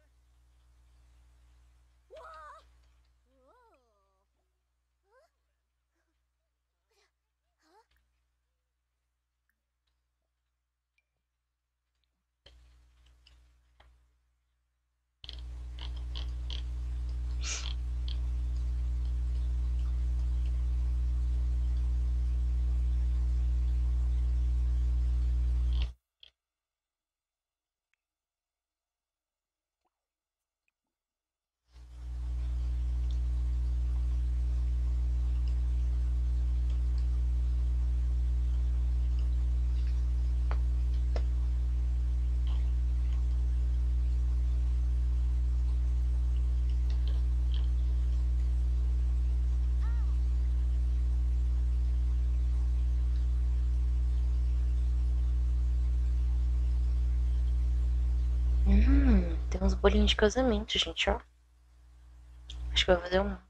Hum, tem uns bolinhos de casamento, gente, ó. Acho que eu vou fazer um.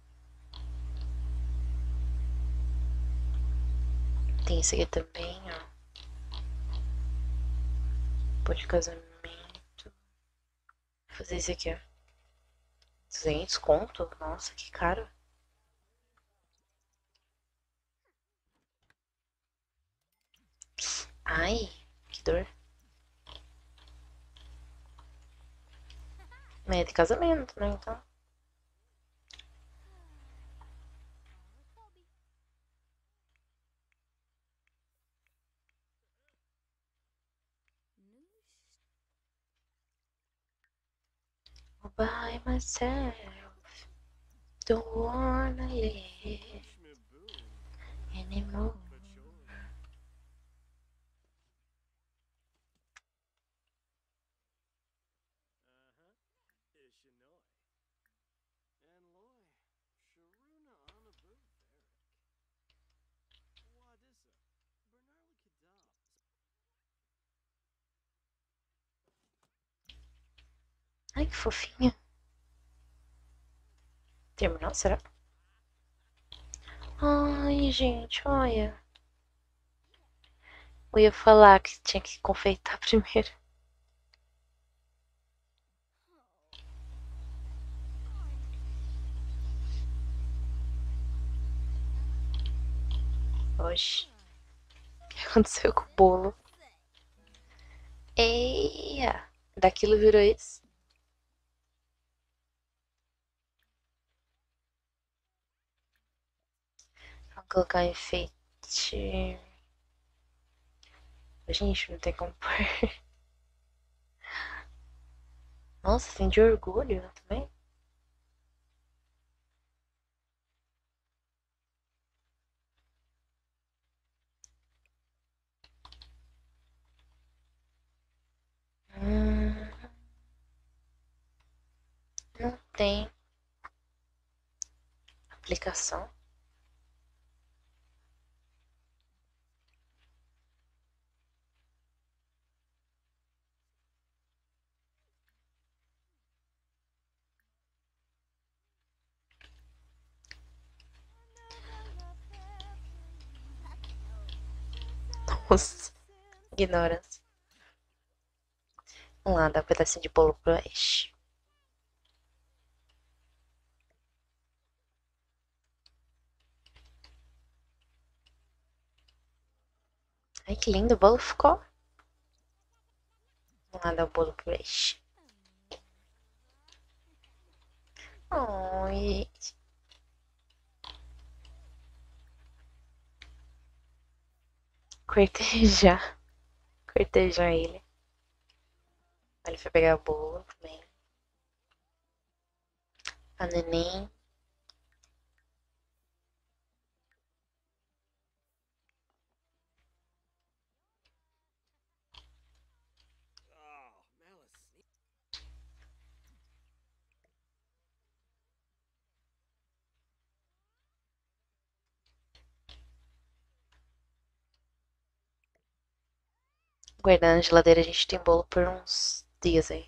Tem esse aqui também, ó. Bolo de casamento. Vou fazer esse aqui, ó. duzentos conto? Nossa, que caro. Ai, que dor. Mas é de casamento, né? Então. All by myself. Don't wanna live anymore. Ai, que fofinha. Terminou, será? Ai, gente, olha. Eu ia falar que tinha que confeitar primeiro. Oxi, o que aconteceu com o bolo? Eia! Daquilo virou isso? Vou colocar um enfeite. Gente, não tem como pôr. Nossa, tem de orgulho também. Hum, não tem aplicação. Nossa, ignorância. Vamos lá, dá um pedacinho de bolo pro Ash. Ai, que lindo o bolo ficou. Vamos lá dar o bolo pro Ash. Ai, cortejar. Cortejar ele. Ele foi pegar o bolo também. A neném. Guardando na geladeira, a gente tem bolo por uns dias aí.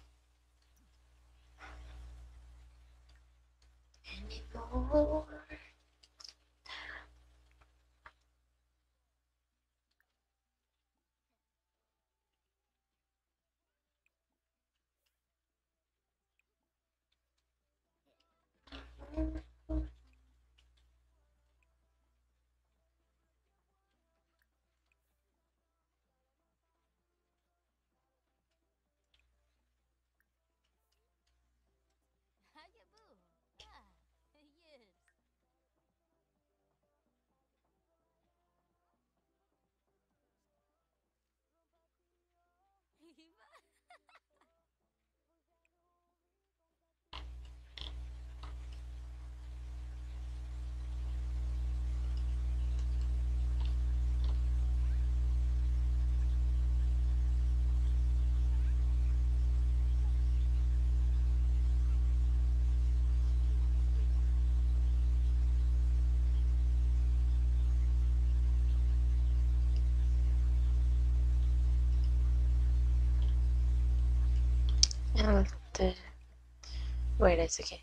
Ela tá... Guardar isso aqui.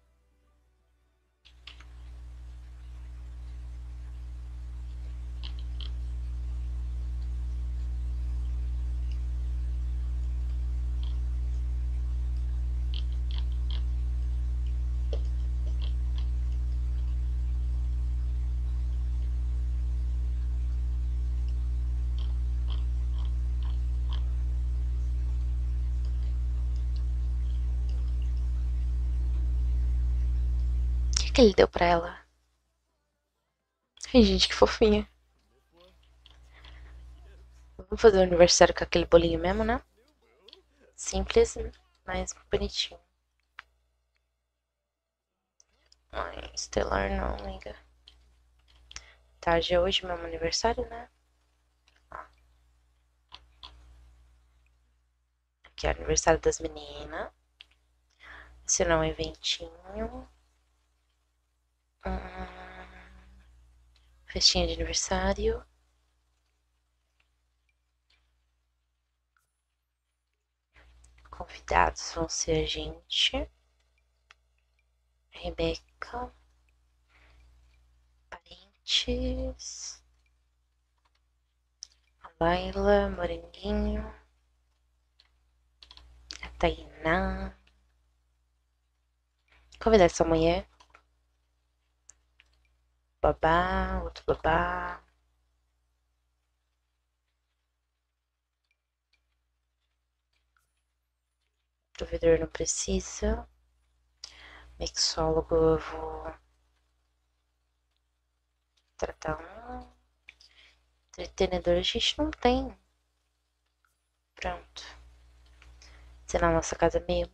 O que, que ele deu pra ela? Ai, gente, que fofinha. Vamos fazer o aniversário com aquele bolinho mesmo, né? Simples, mas bonitinho. Ai, estelar não, amiga. Tá, já é hoje meu aniversário, né? Aqui é o aniversário das meninas. Esse não é um eventinho. Hum, festinha de aniversário. convidados vão ser a gente, a Rebeca, parentes, a Laila, Moranguinho, a Tainá. Convidar essa mulher. Babá, outro babá. Provedor não precisa. Mixólogo eu vou tratar um. Entretenedor a gente não tem. Pronto. Se na nossa casa mesmo.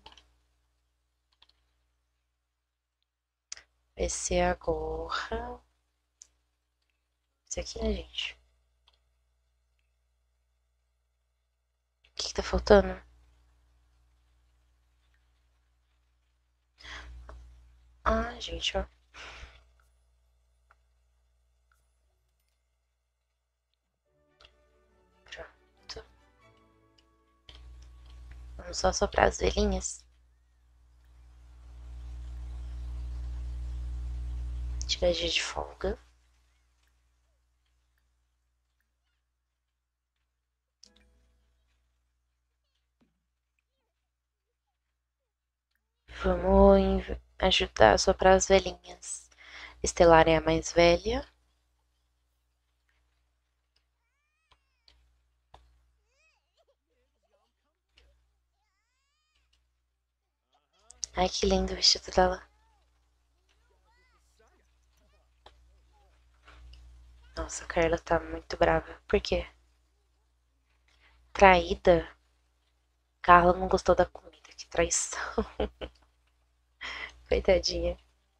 Vai ser a gorra. Isso aqui, né, gente? O que, que tá faltando? Ah, gente, ó. Pronto. Vamos só soprar as velhinhas. Tirar dia de folga. Vamos ajudar a soprar as velhinhas. Estelar é a mais velha. Ai, que lindo o vestido dela. Nossa, a Carla tá muito brava. Por quê? Traída? Carla não gostou da comida. Que traição. Coitadinha.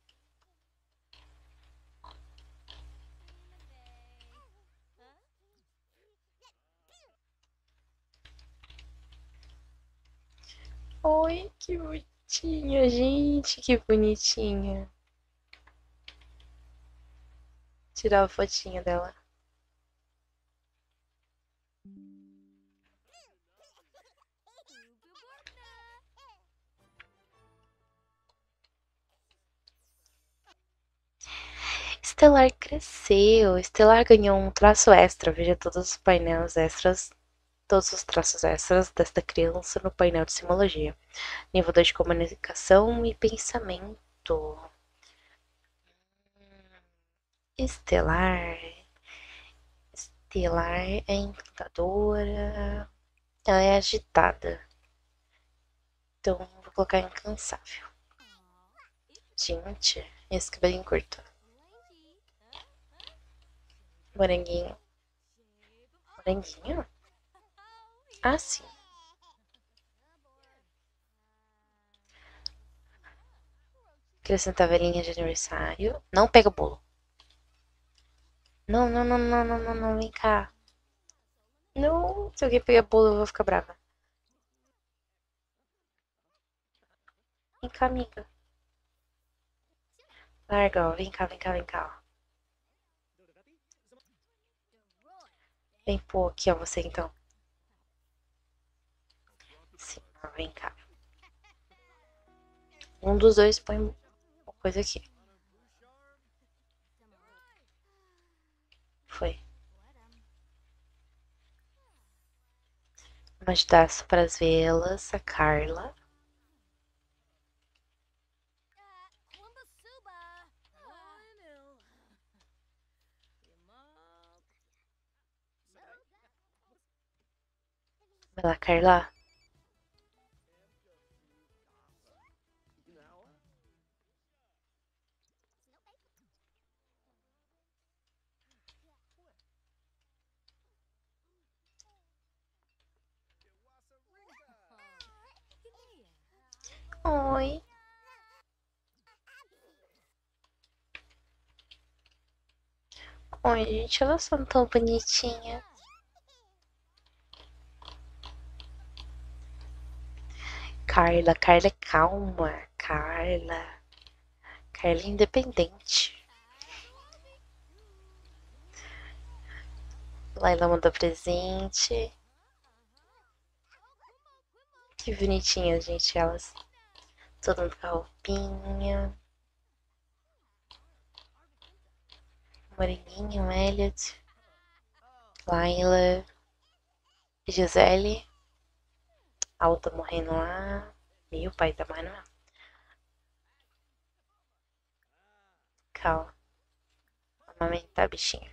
Oi, que bonitinha, gente. Que bonitinha. Tirar a fotinha dela. Estelar cresceu. Estelar ganhou um traço extra. Veja todos os painéis extras. Todos os traços extras desta criança no painel de simologia. Nível dois de comunicação e pensamento. Estelar. Estelar é encantadora. Ela é agitada. Então vou colocar incansável. Gente, esse cabelinho curto. Moranguinho. Moranguinho? Ah, sim. Acrescentar velhinha de aniversário. Não pega o bolo. Não, não, não, não, não, não, não. Vem cá. Não. Se alguém pegar bolo, eu vou ficar brava. Vem cá, amiga. Larga, ó. Vem cá, vem cá, vem cá, ó. Vem pôr aqui, ó, você então. Sim, ó, vem cá. Um dos dois põe uma coisa aqui. Foi. Vamos dar para as velas, a Carla. Vai lá, Carla. Oi. Oi, gente, elas são tão bonitinhas. Carla, Carla é calma. Carla. Carla é independente. Laila mandou presente. Que bonitinhas, gente, elas. Todo mundo com a roupinha. Moreninho, Elliot, Laila, Gisele. A outra morrendo lá. E o pai tá morrendo lá. Calma. Vou amamentar a bichinha.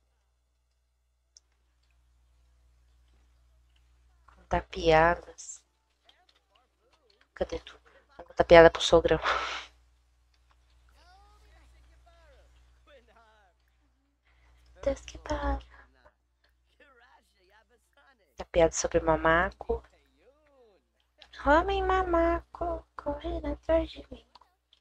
Contar piadas. Cadê tu? Vou contar piada pro sogrão. Deus que para. A piada sobre mamaco. Homem mamaco, correndo atrás de mim.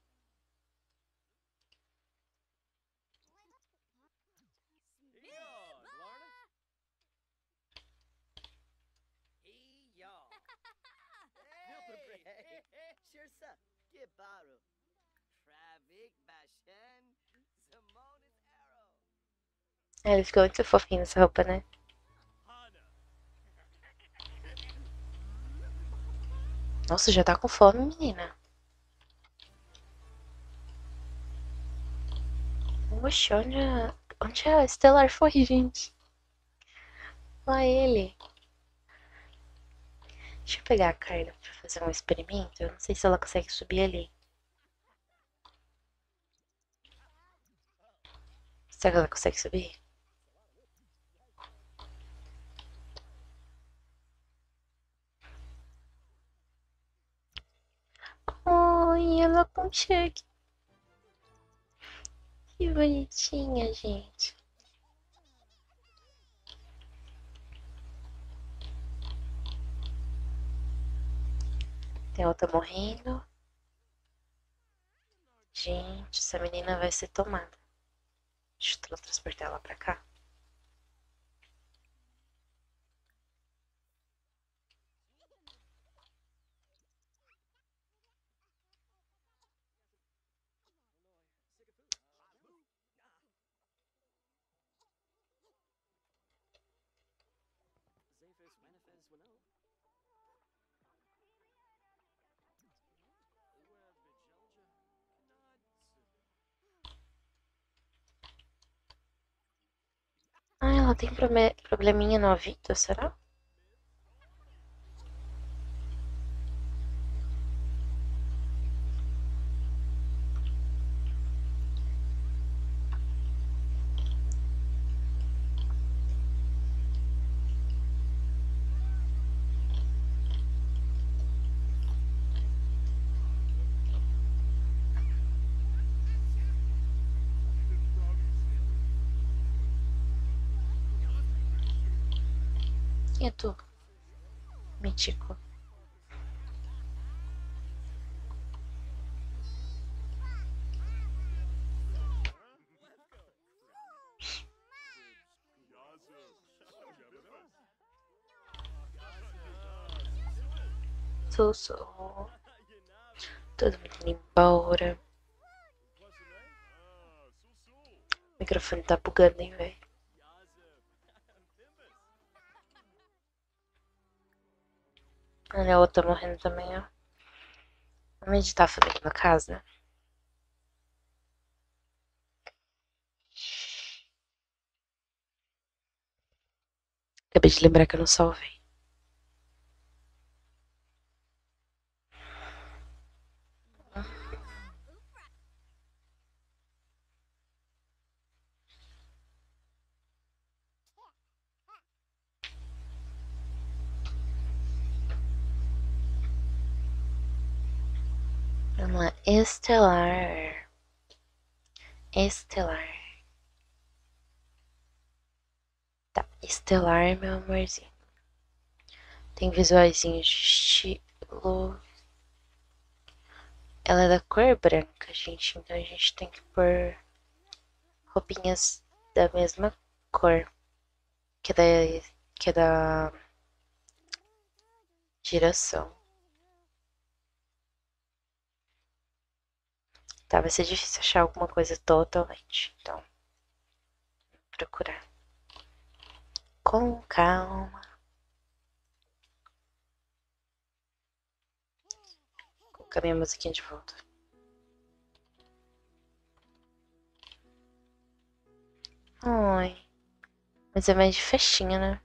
É, ele ficou muito fofinho nessa roupa, né? Nossa, já tá com fome, menina. Oxe, onde a, onde a Estelar foi, gente? Lá ele. Deixa eu pegar a Carla pra fazer um experimento. Eu não sei se ela consegue subir ali. Será que ela consegue subir? Ai, ela consegue. Que bonitinha, gente. Tem outra morrendo. Gente, essa menina vai ser tomada. Deixa eu transportar ela pra cá. Ah, ela tem probleminha no ouvido, será? Quem é tu? Mítico. Sou, sou. Todo mundo indo embora. O microfone tá bugando, hein, velho? Olha a outra morrendo também, ó. Vamos meditar a família na casa. Acabei de lembrar que eu não salvei. Vamos lá. Estelar. Estelar. Tá. Estelar, meu amorzinho. Tem visuaizinhos de estilo. Ela é da cor branca, gente. Então a gente tem que pôr roupinhas da mesma cor. Que é da, que é da geração. Tá, vai ser difícil achar alguma coisa totalmente. Então, vou procurar. Com calma. colocar minha musiquinha de volta. Ai, mas é mais de festinha, né?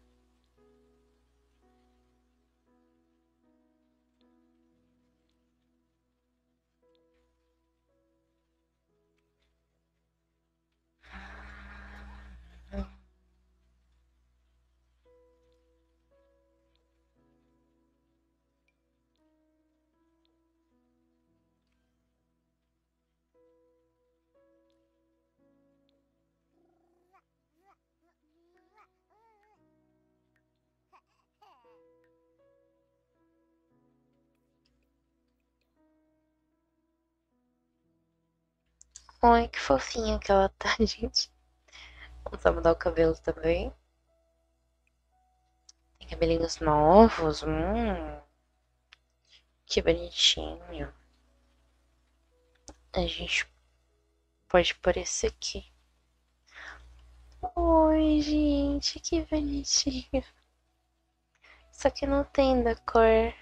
Ai, que fofinha que ela tá, gente. Vamos mudar o cabelo também. Tem cabelinhos novos. Hum, que bonitinho. A gente pode pôr esse aqui. Oi, gente, que bonitinho. Só que não tem da cor.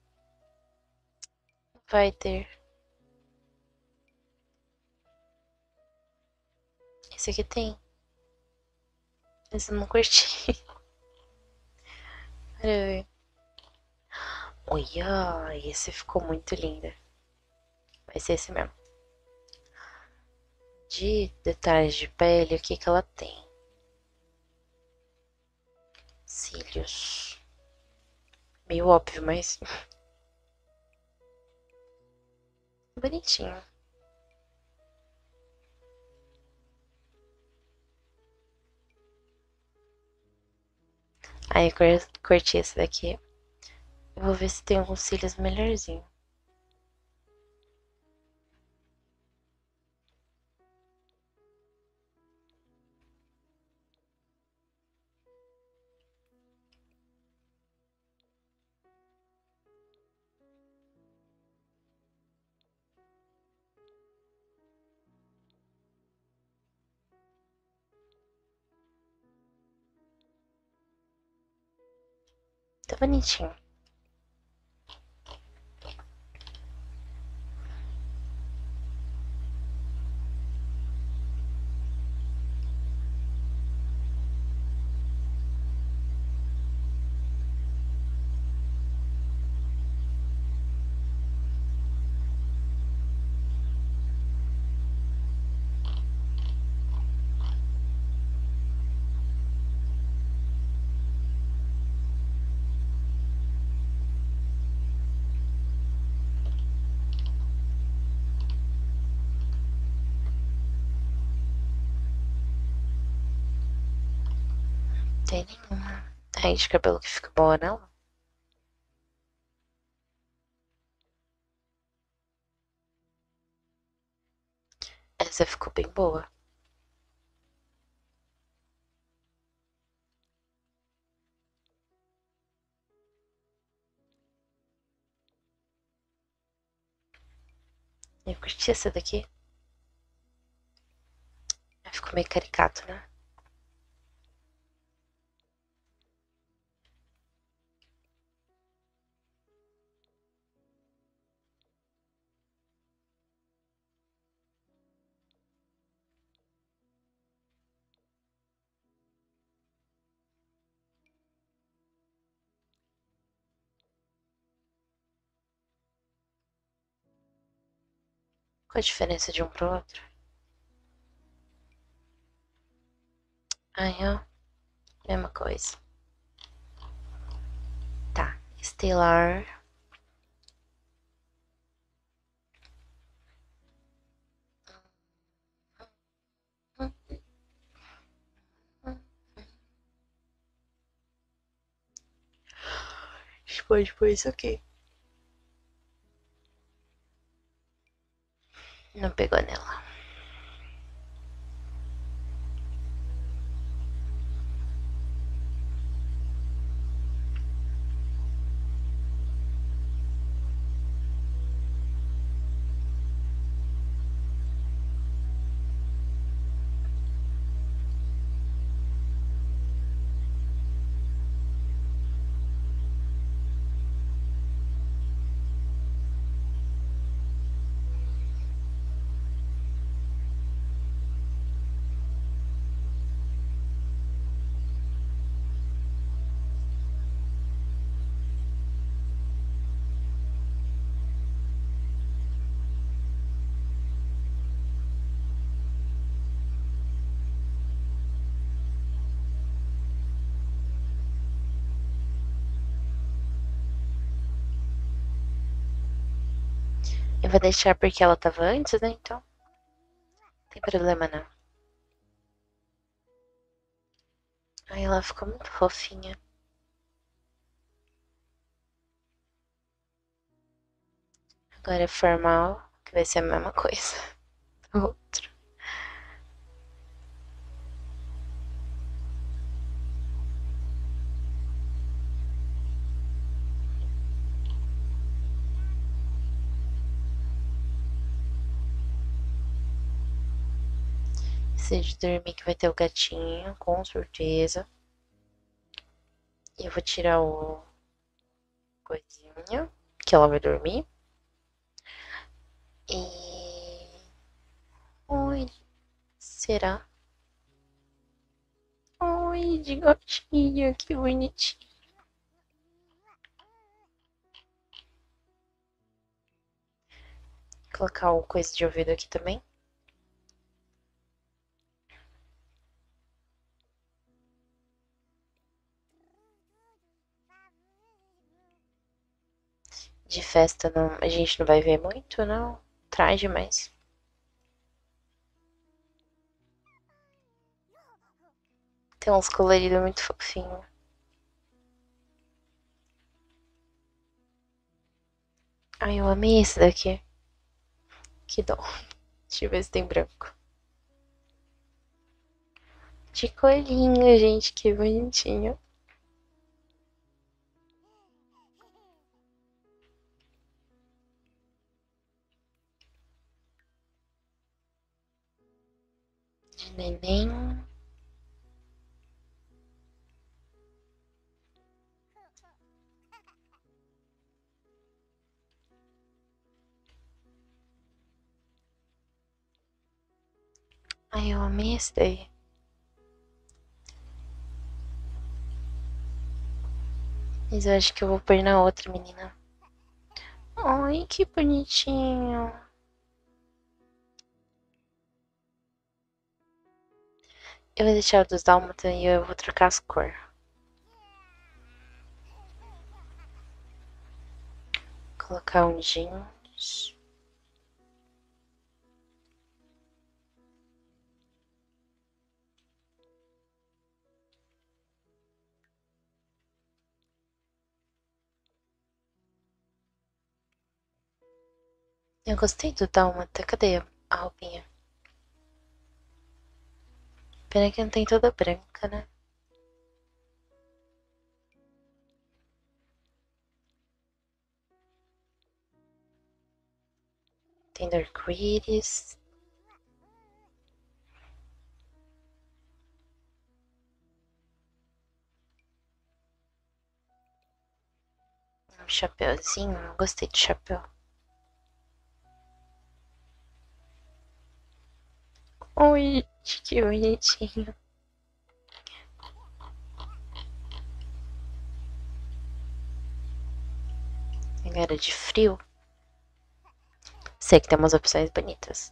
Vai ter. Esse aqui tem. Esse eu não curti. Olha. Olha, esse ficou muito lindo. Vai ser esse mesmo. De detalhes de pele, o que que ela tem? Cílios. Meio óbvio, mas... bonitinho. Aí eu curti esse daqui. Eu vou ver se tem alguns cílios melhorzinho. Tá bonitinho. Tem nenhuma raiz de cabelo que fica boa, não? Essa ficou bem boa. Eu curti essa daqui. Ficou meio caricato, né? Qual a diferença de um pro outro? Aí, ó. Mesma coisa. Tá. Estelar. A gente pode pôr isso aqui. Não pegou nela. Eu vou deixar porque ela tava antes, né? Então, não tem problema não. Aí ela ficou muito fofinha. Agora é formal, que vai ser a mesma coisa do outro. Esse de dormir que vai ter o gatinho, com certeza. E eu vou tirar o coisinha, que ela vai dormir. E... Oi, será? Oi, de gatinho, que bonitinho. Vou colocar o coisa de ouvido aqui também. De festa não, a gente não vai ver muito, não. Traje mais. Tem uns coloridos muito fofinhos. Ai, eu amei esse daqui. Que dó. Deixa eu ver se tem branco. De coelhinho, gente, que bonitinho. De neném. Ai, eu amei esse daí. Mas eu acho que eu vou pôr na outra, menina. Ai, que bonitinho. Eu vou deixar o dos dálmata e eu vou trocar as cores. Colocar um jeans. Eu gostei do dálmata. Cadê a roupinha? Pena que não tem toda branca, né? Tem do arco-íris. Um chapeuzinho. Eu gostei do chapéu. Oi, que bonitinho. Agora de frio. Sei que tem umas opções bonitas.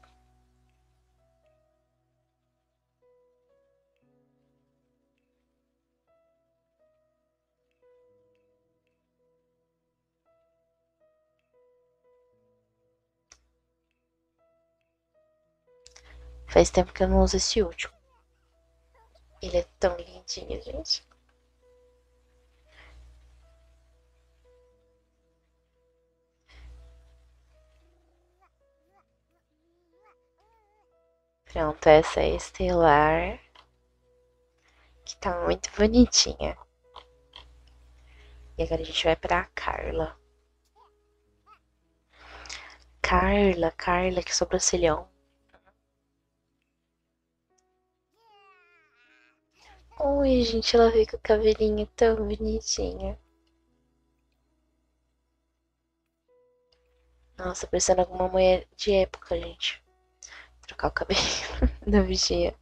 Faz tempo que eu não uso esse último. Ele é tão lindinho, gente. Pronto, essa é a Estelar. Que tá muito bonitinha. E agora a gente vai pra Carla. Carla, Carla, que sobrancelhão. Oi, gente, ela veio com o cabelinho tão bonitinho. Nossa, parecendo alguma mulher de época, gente. Trocar o cabelo da bichinha.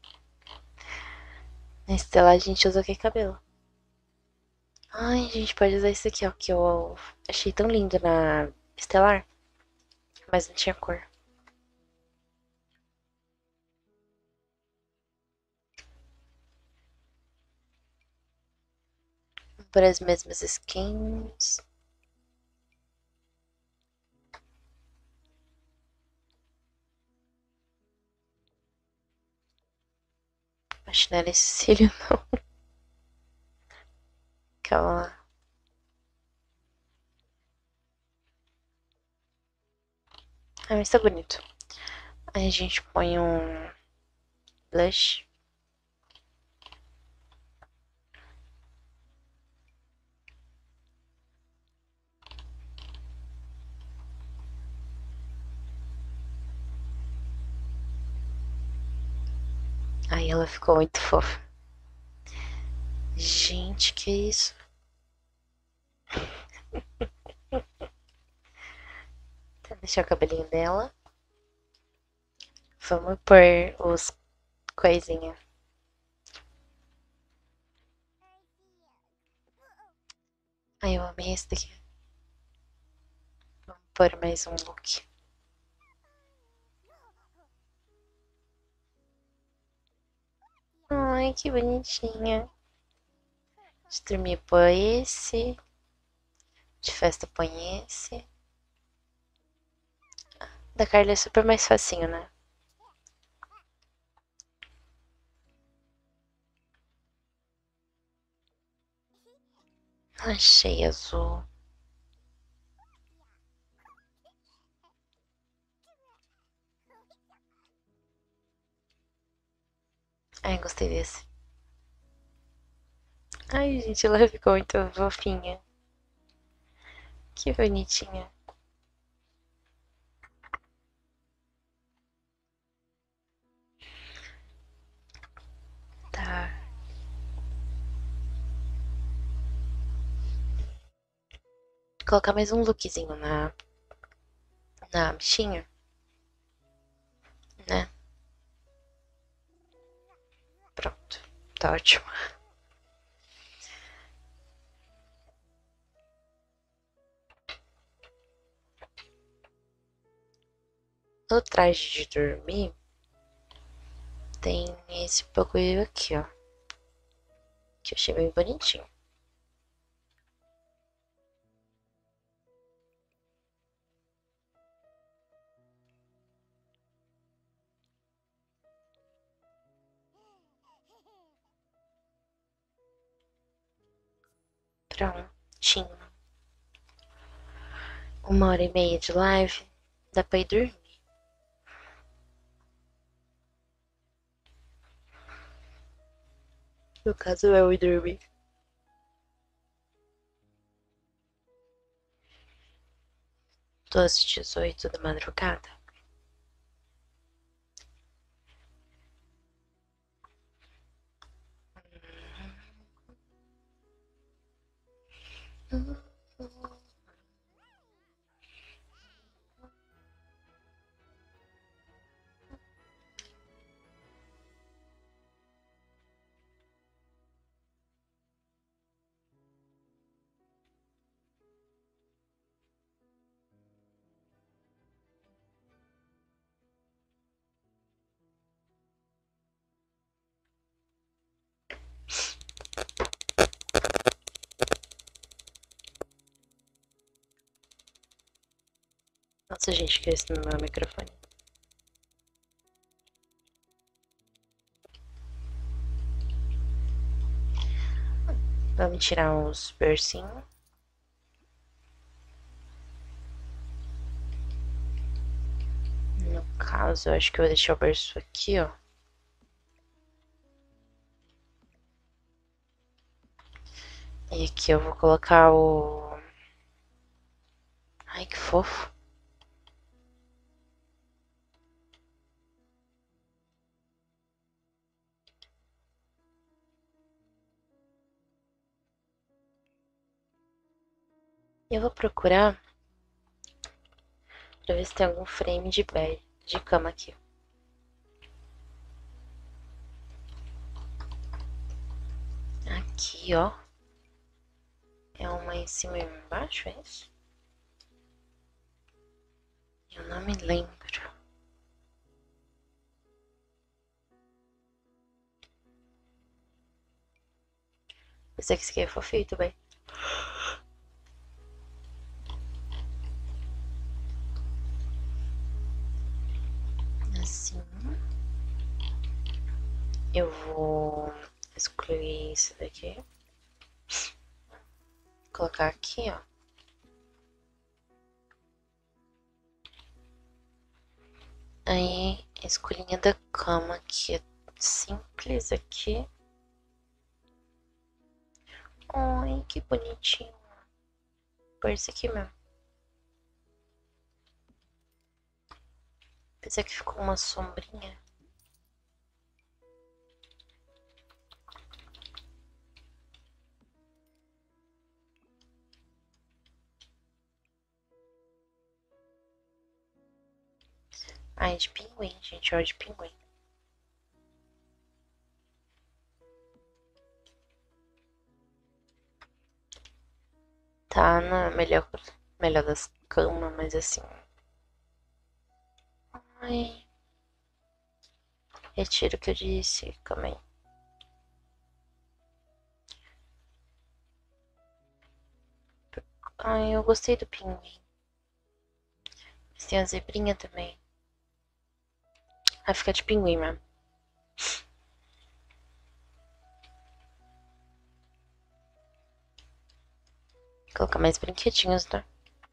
Na Estela a gente usa que cabelo? Ai, gente, pode usar esse aqui, ó, que eu achei tão lindo na Estelar, mas não tinha cor. Por as mesmas skins. Acho que não era esse cílio, não. Calma lá. Ah, mas tá bonito. Aí a gente põe um blush. Aí ela ficou muito fofa. Gente, que isso? Tá, deixar o cabelinho dela. Vamos pôr os coisinha. Ai, eu amei esse daqui. Vamos pôr mais um look. Ai, que bonitinha. De dormir põe esse. De festa põe esse. Da Carla é super mais facinho, né? Achei azul. Ai, gostei desse. Ai, gente, ela ficou muito fofinha. Que bonitinha. Tá. Vou colocar mais um lookzinho na, na bichinha, né? Pronto. Tá ótimo. No traje de dormir, tem esse bagulho aqui, ó. Que eu achei bem bonitinho. Prontinho. Uma hora e meia de live. Dá pra ir dormir. No caso, eu ir dormir. Doze, dezoito da madrugada. Nossa, gente, que é esse no meu microfone. Vamos tirar os bercinhos. No caso, eu acho que eu vou deixar o berço aqui, ó. E aqui eu vou colocar o... Ai, que fofo. Eu vou procurar pra ver se tem algum frame de bed, de cama aqui. Aqui, ó. É uma em cima e uma embaixo, é isso? Eu não me lembro. Esse aqui é fofinho também. Assim. Eu vou escolher esse daqui. Vou colocar aqui, ó. Aí, a escolinha da cama, que é simples aqui. Ai, que bonitinho. Por isso aqui mesmo. Pensei que ficou uma sombrinha. Ai, de pinguim, gente, ó, de pinguim. Tá na melhor, melhor das camas, mas assim... Ai... Retiro o que eu disse, calma aí. Ai, eu gostei do pinguim. Mas tem a zebrinha também. Vai ficar de pinguim mesmo. Vou colocar mais brinquedinhos, né?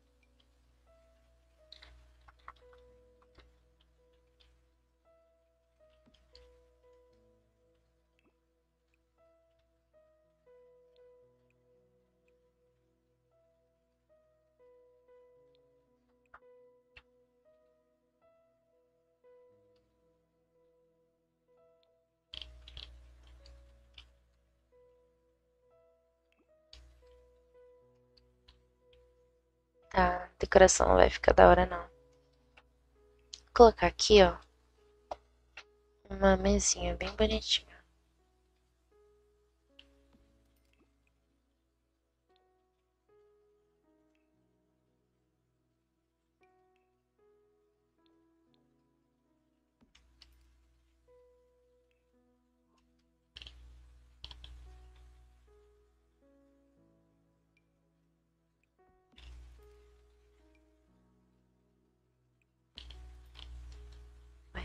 A decoração não vai ficar da hora, não. Vou colocar aqui, ó. Uma mesinha bem bonitinha. Vai.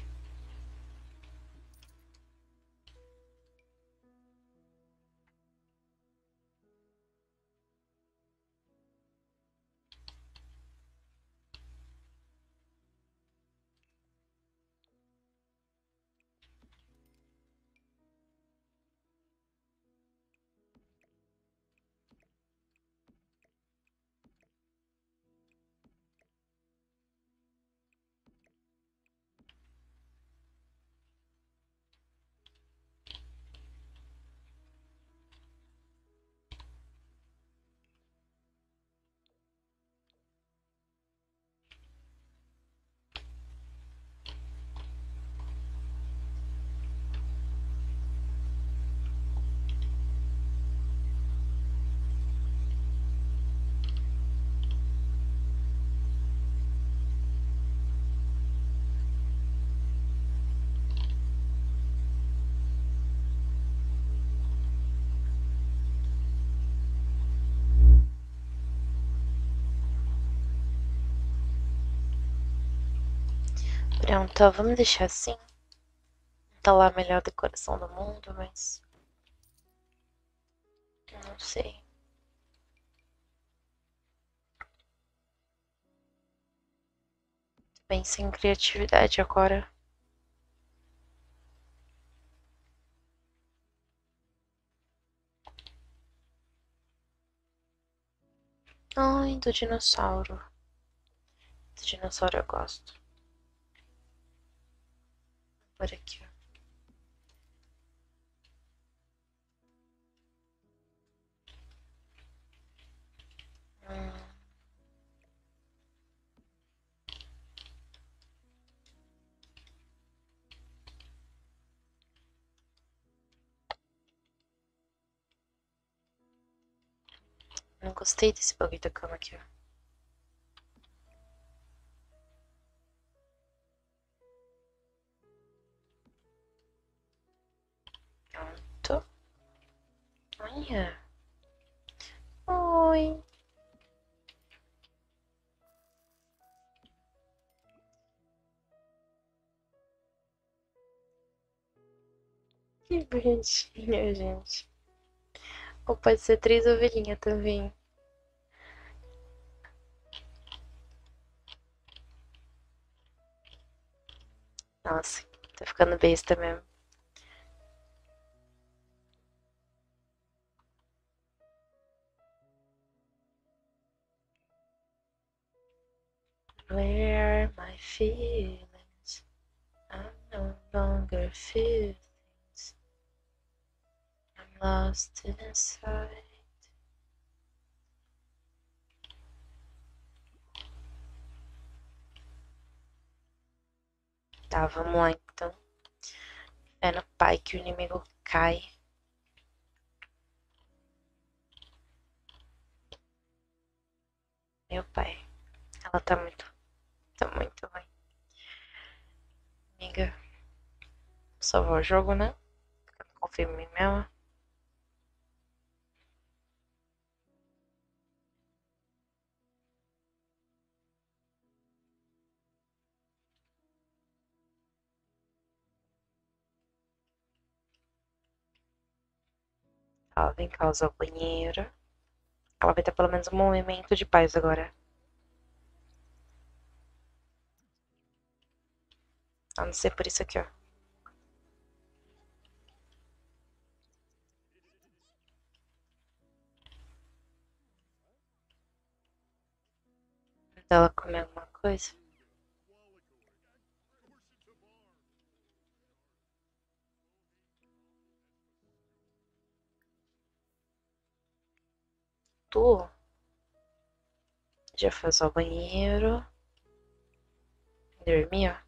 Pronto, ó, vamos deixar assim. Tá lá a melhor decoração do mundo, mas... Não sei. Bem sem criatividade agora. Ai, do dinossauro. Do dinossauro eu gosto. Por aqui, ó. Hum. Não gostei desse bagulho da cama aqui, ó. Pronto. Olha. Oi. Que bonitinha, gente. Ou pode ser três ovelhinhas também. Nossa, tá ficando besta mesmo. Where are my feelings? I no longer feel things. I'm lost inside. Tá, vamos lá então. É no pai que o inimigo cai. Meu pai. Ela tá muito. Tá muito ruim. Amiga. Salvar o jogo, né? Eu não confio em mim mesmo. Ela vem cá usar o banheiro. Ela vai ter pelo menos um momento de paz agora. A não ser por isso aqui, ó. Ela comer alguma coisa. Tu já foi usar o banheiro. Dormir, ó.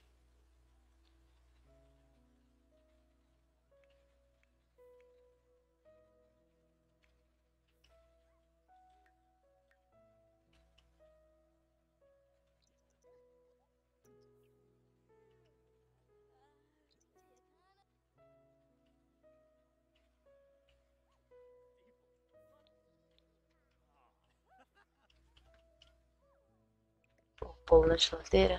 O pulo na geladeira.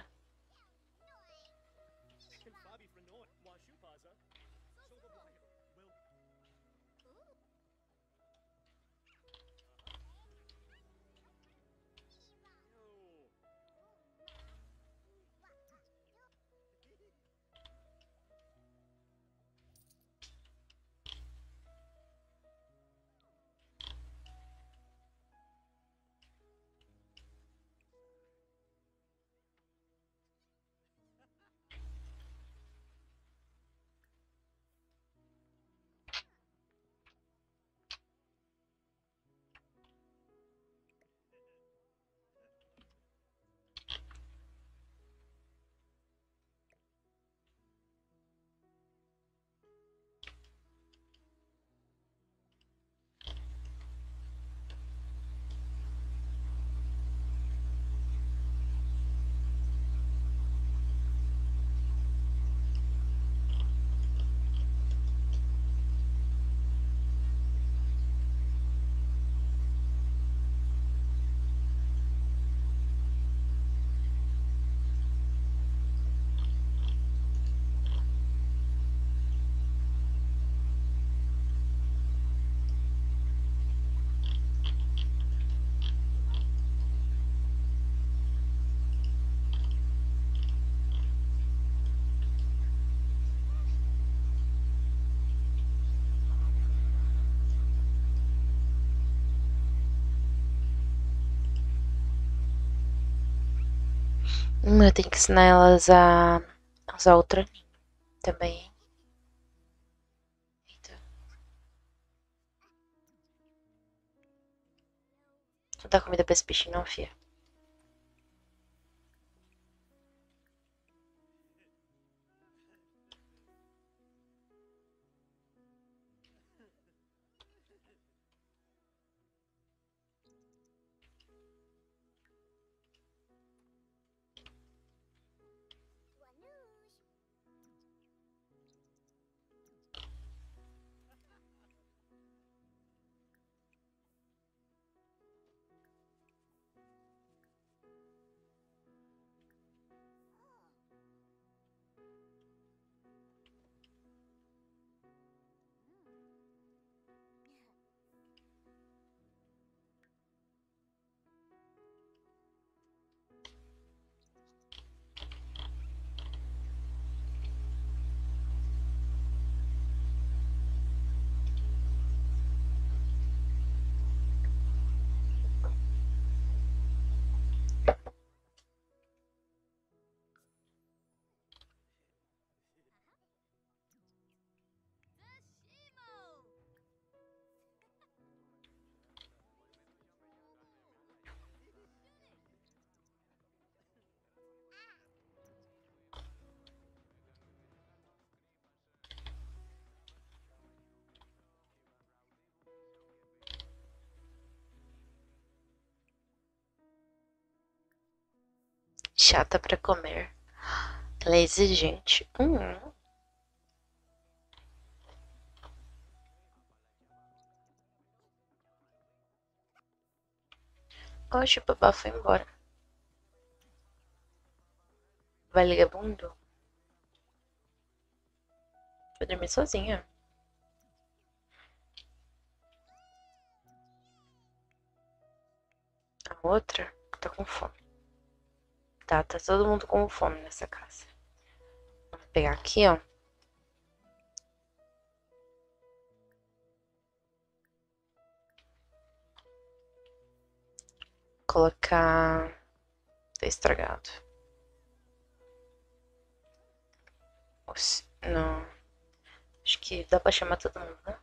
Hum, eu tenho que ensinar elas a usar o troninho também. Eita. Tu dá comida pra esse bichinho não, fia? Chata pra comer. Ela é exigente. Hum. Oxe, o babá foi embora. Vagabundo. Foi dormir sozinha. A outra tá com fome. Tá, tá todo mundo com fome nessa casa. Vou pegar aqui, ó. Colocar... Tá estragado. Oxe, não. Acho que dá pra chamar todo mundo, né?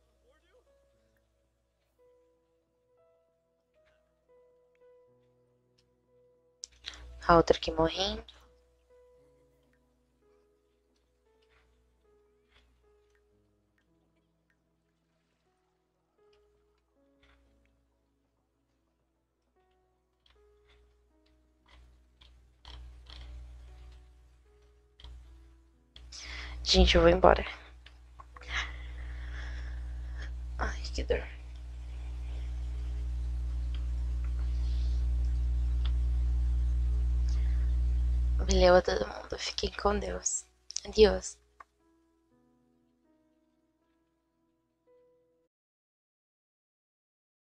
A outra aqui morrendo. Gente, eu vou embora. Ai, que dor. Valeu a todo mundo. Fiquem com Deus. Adiós.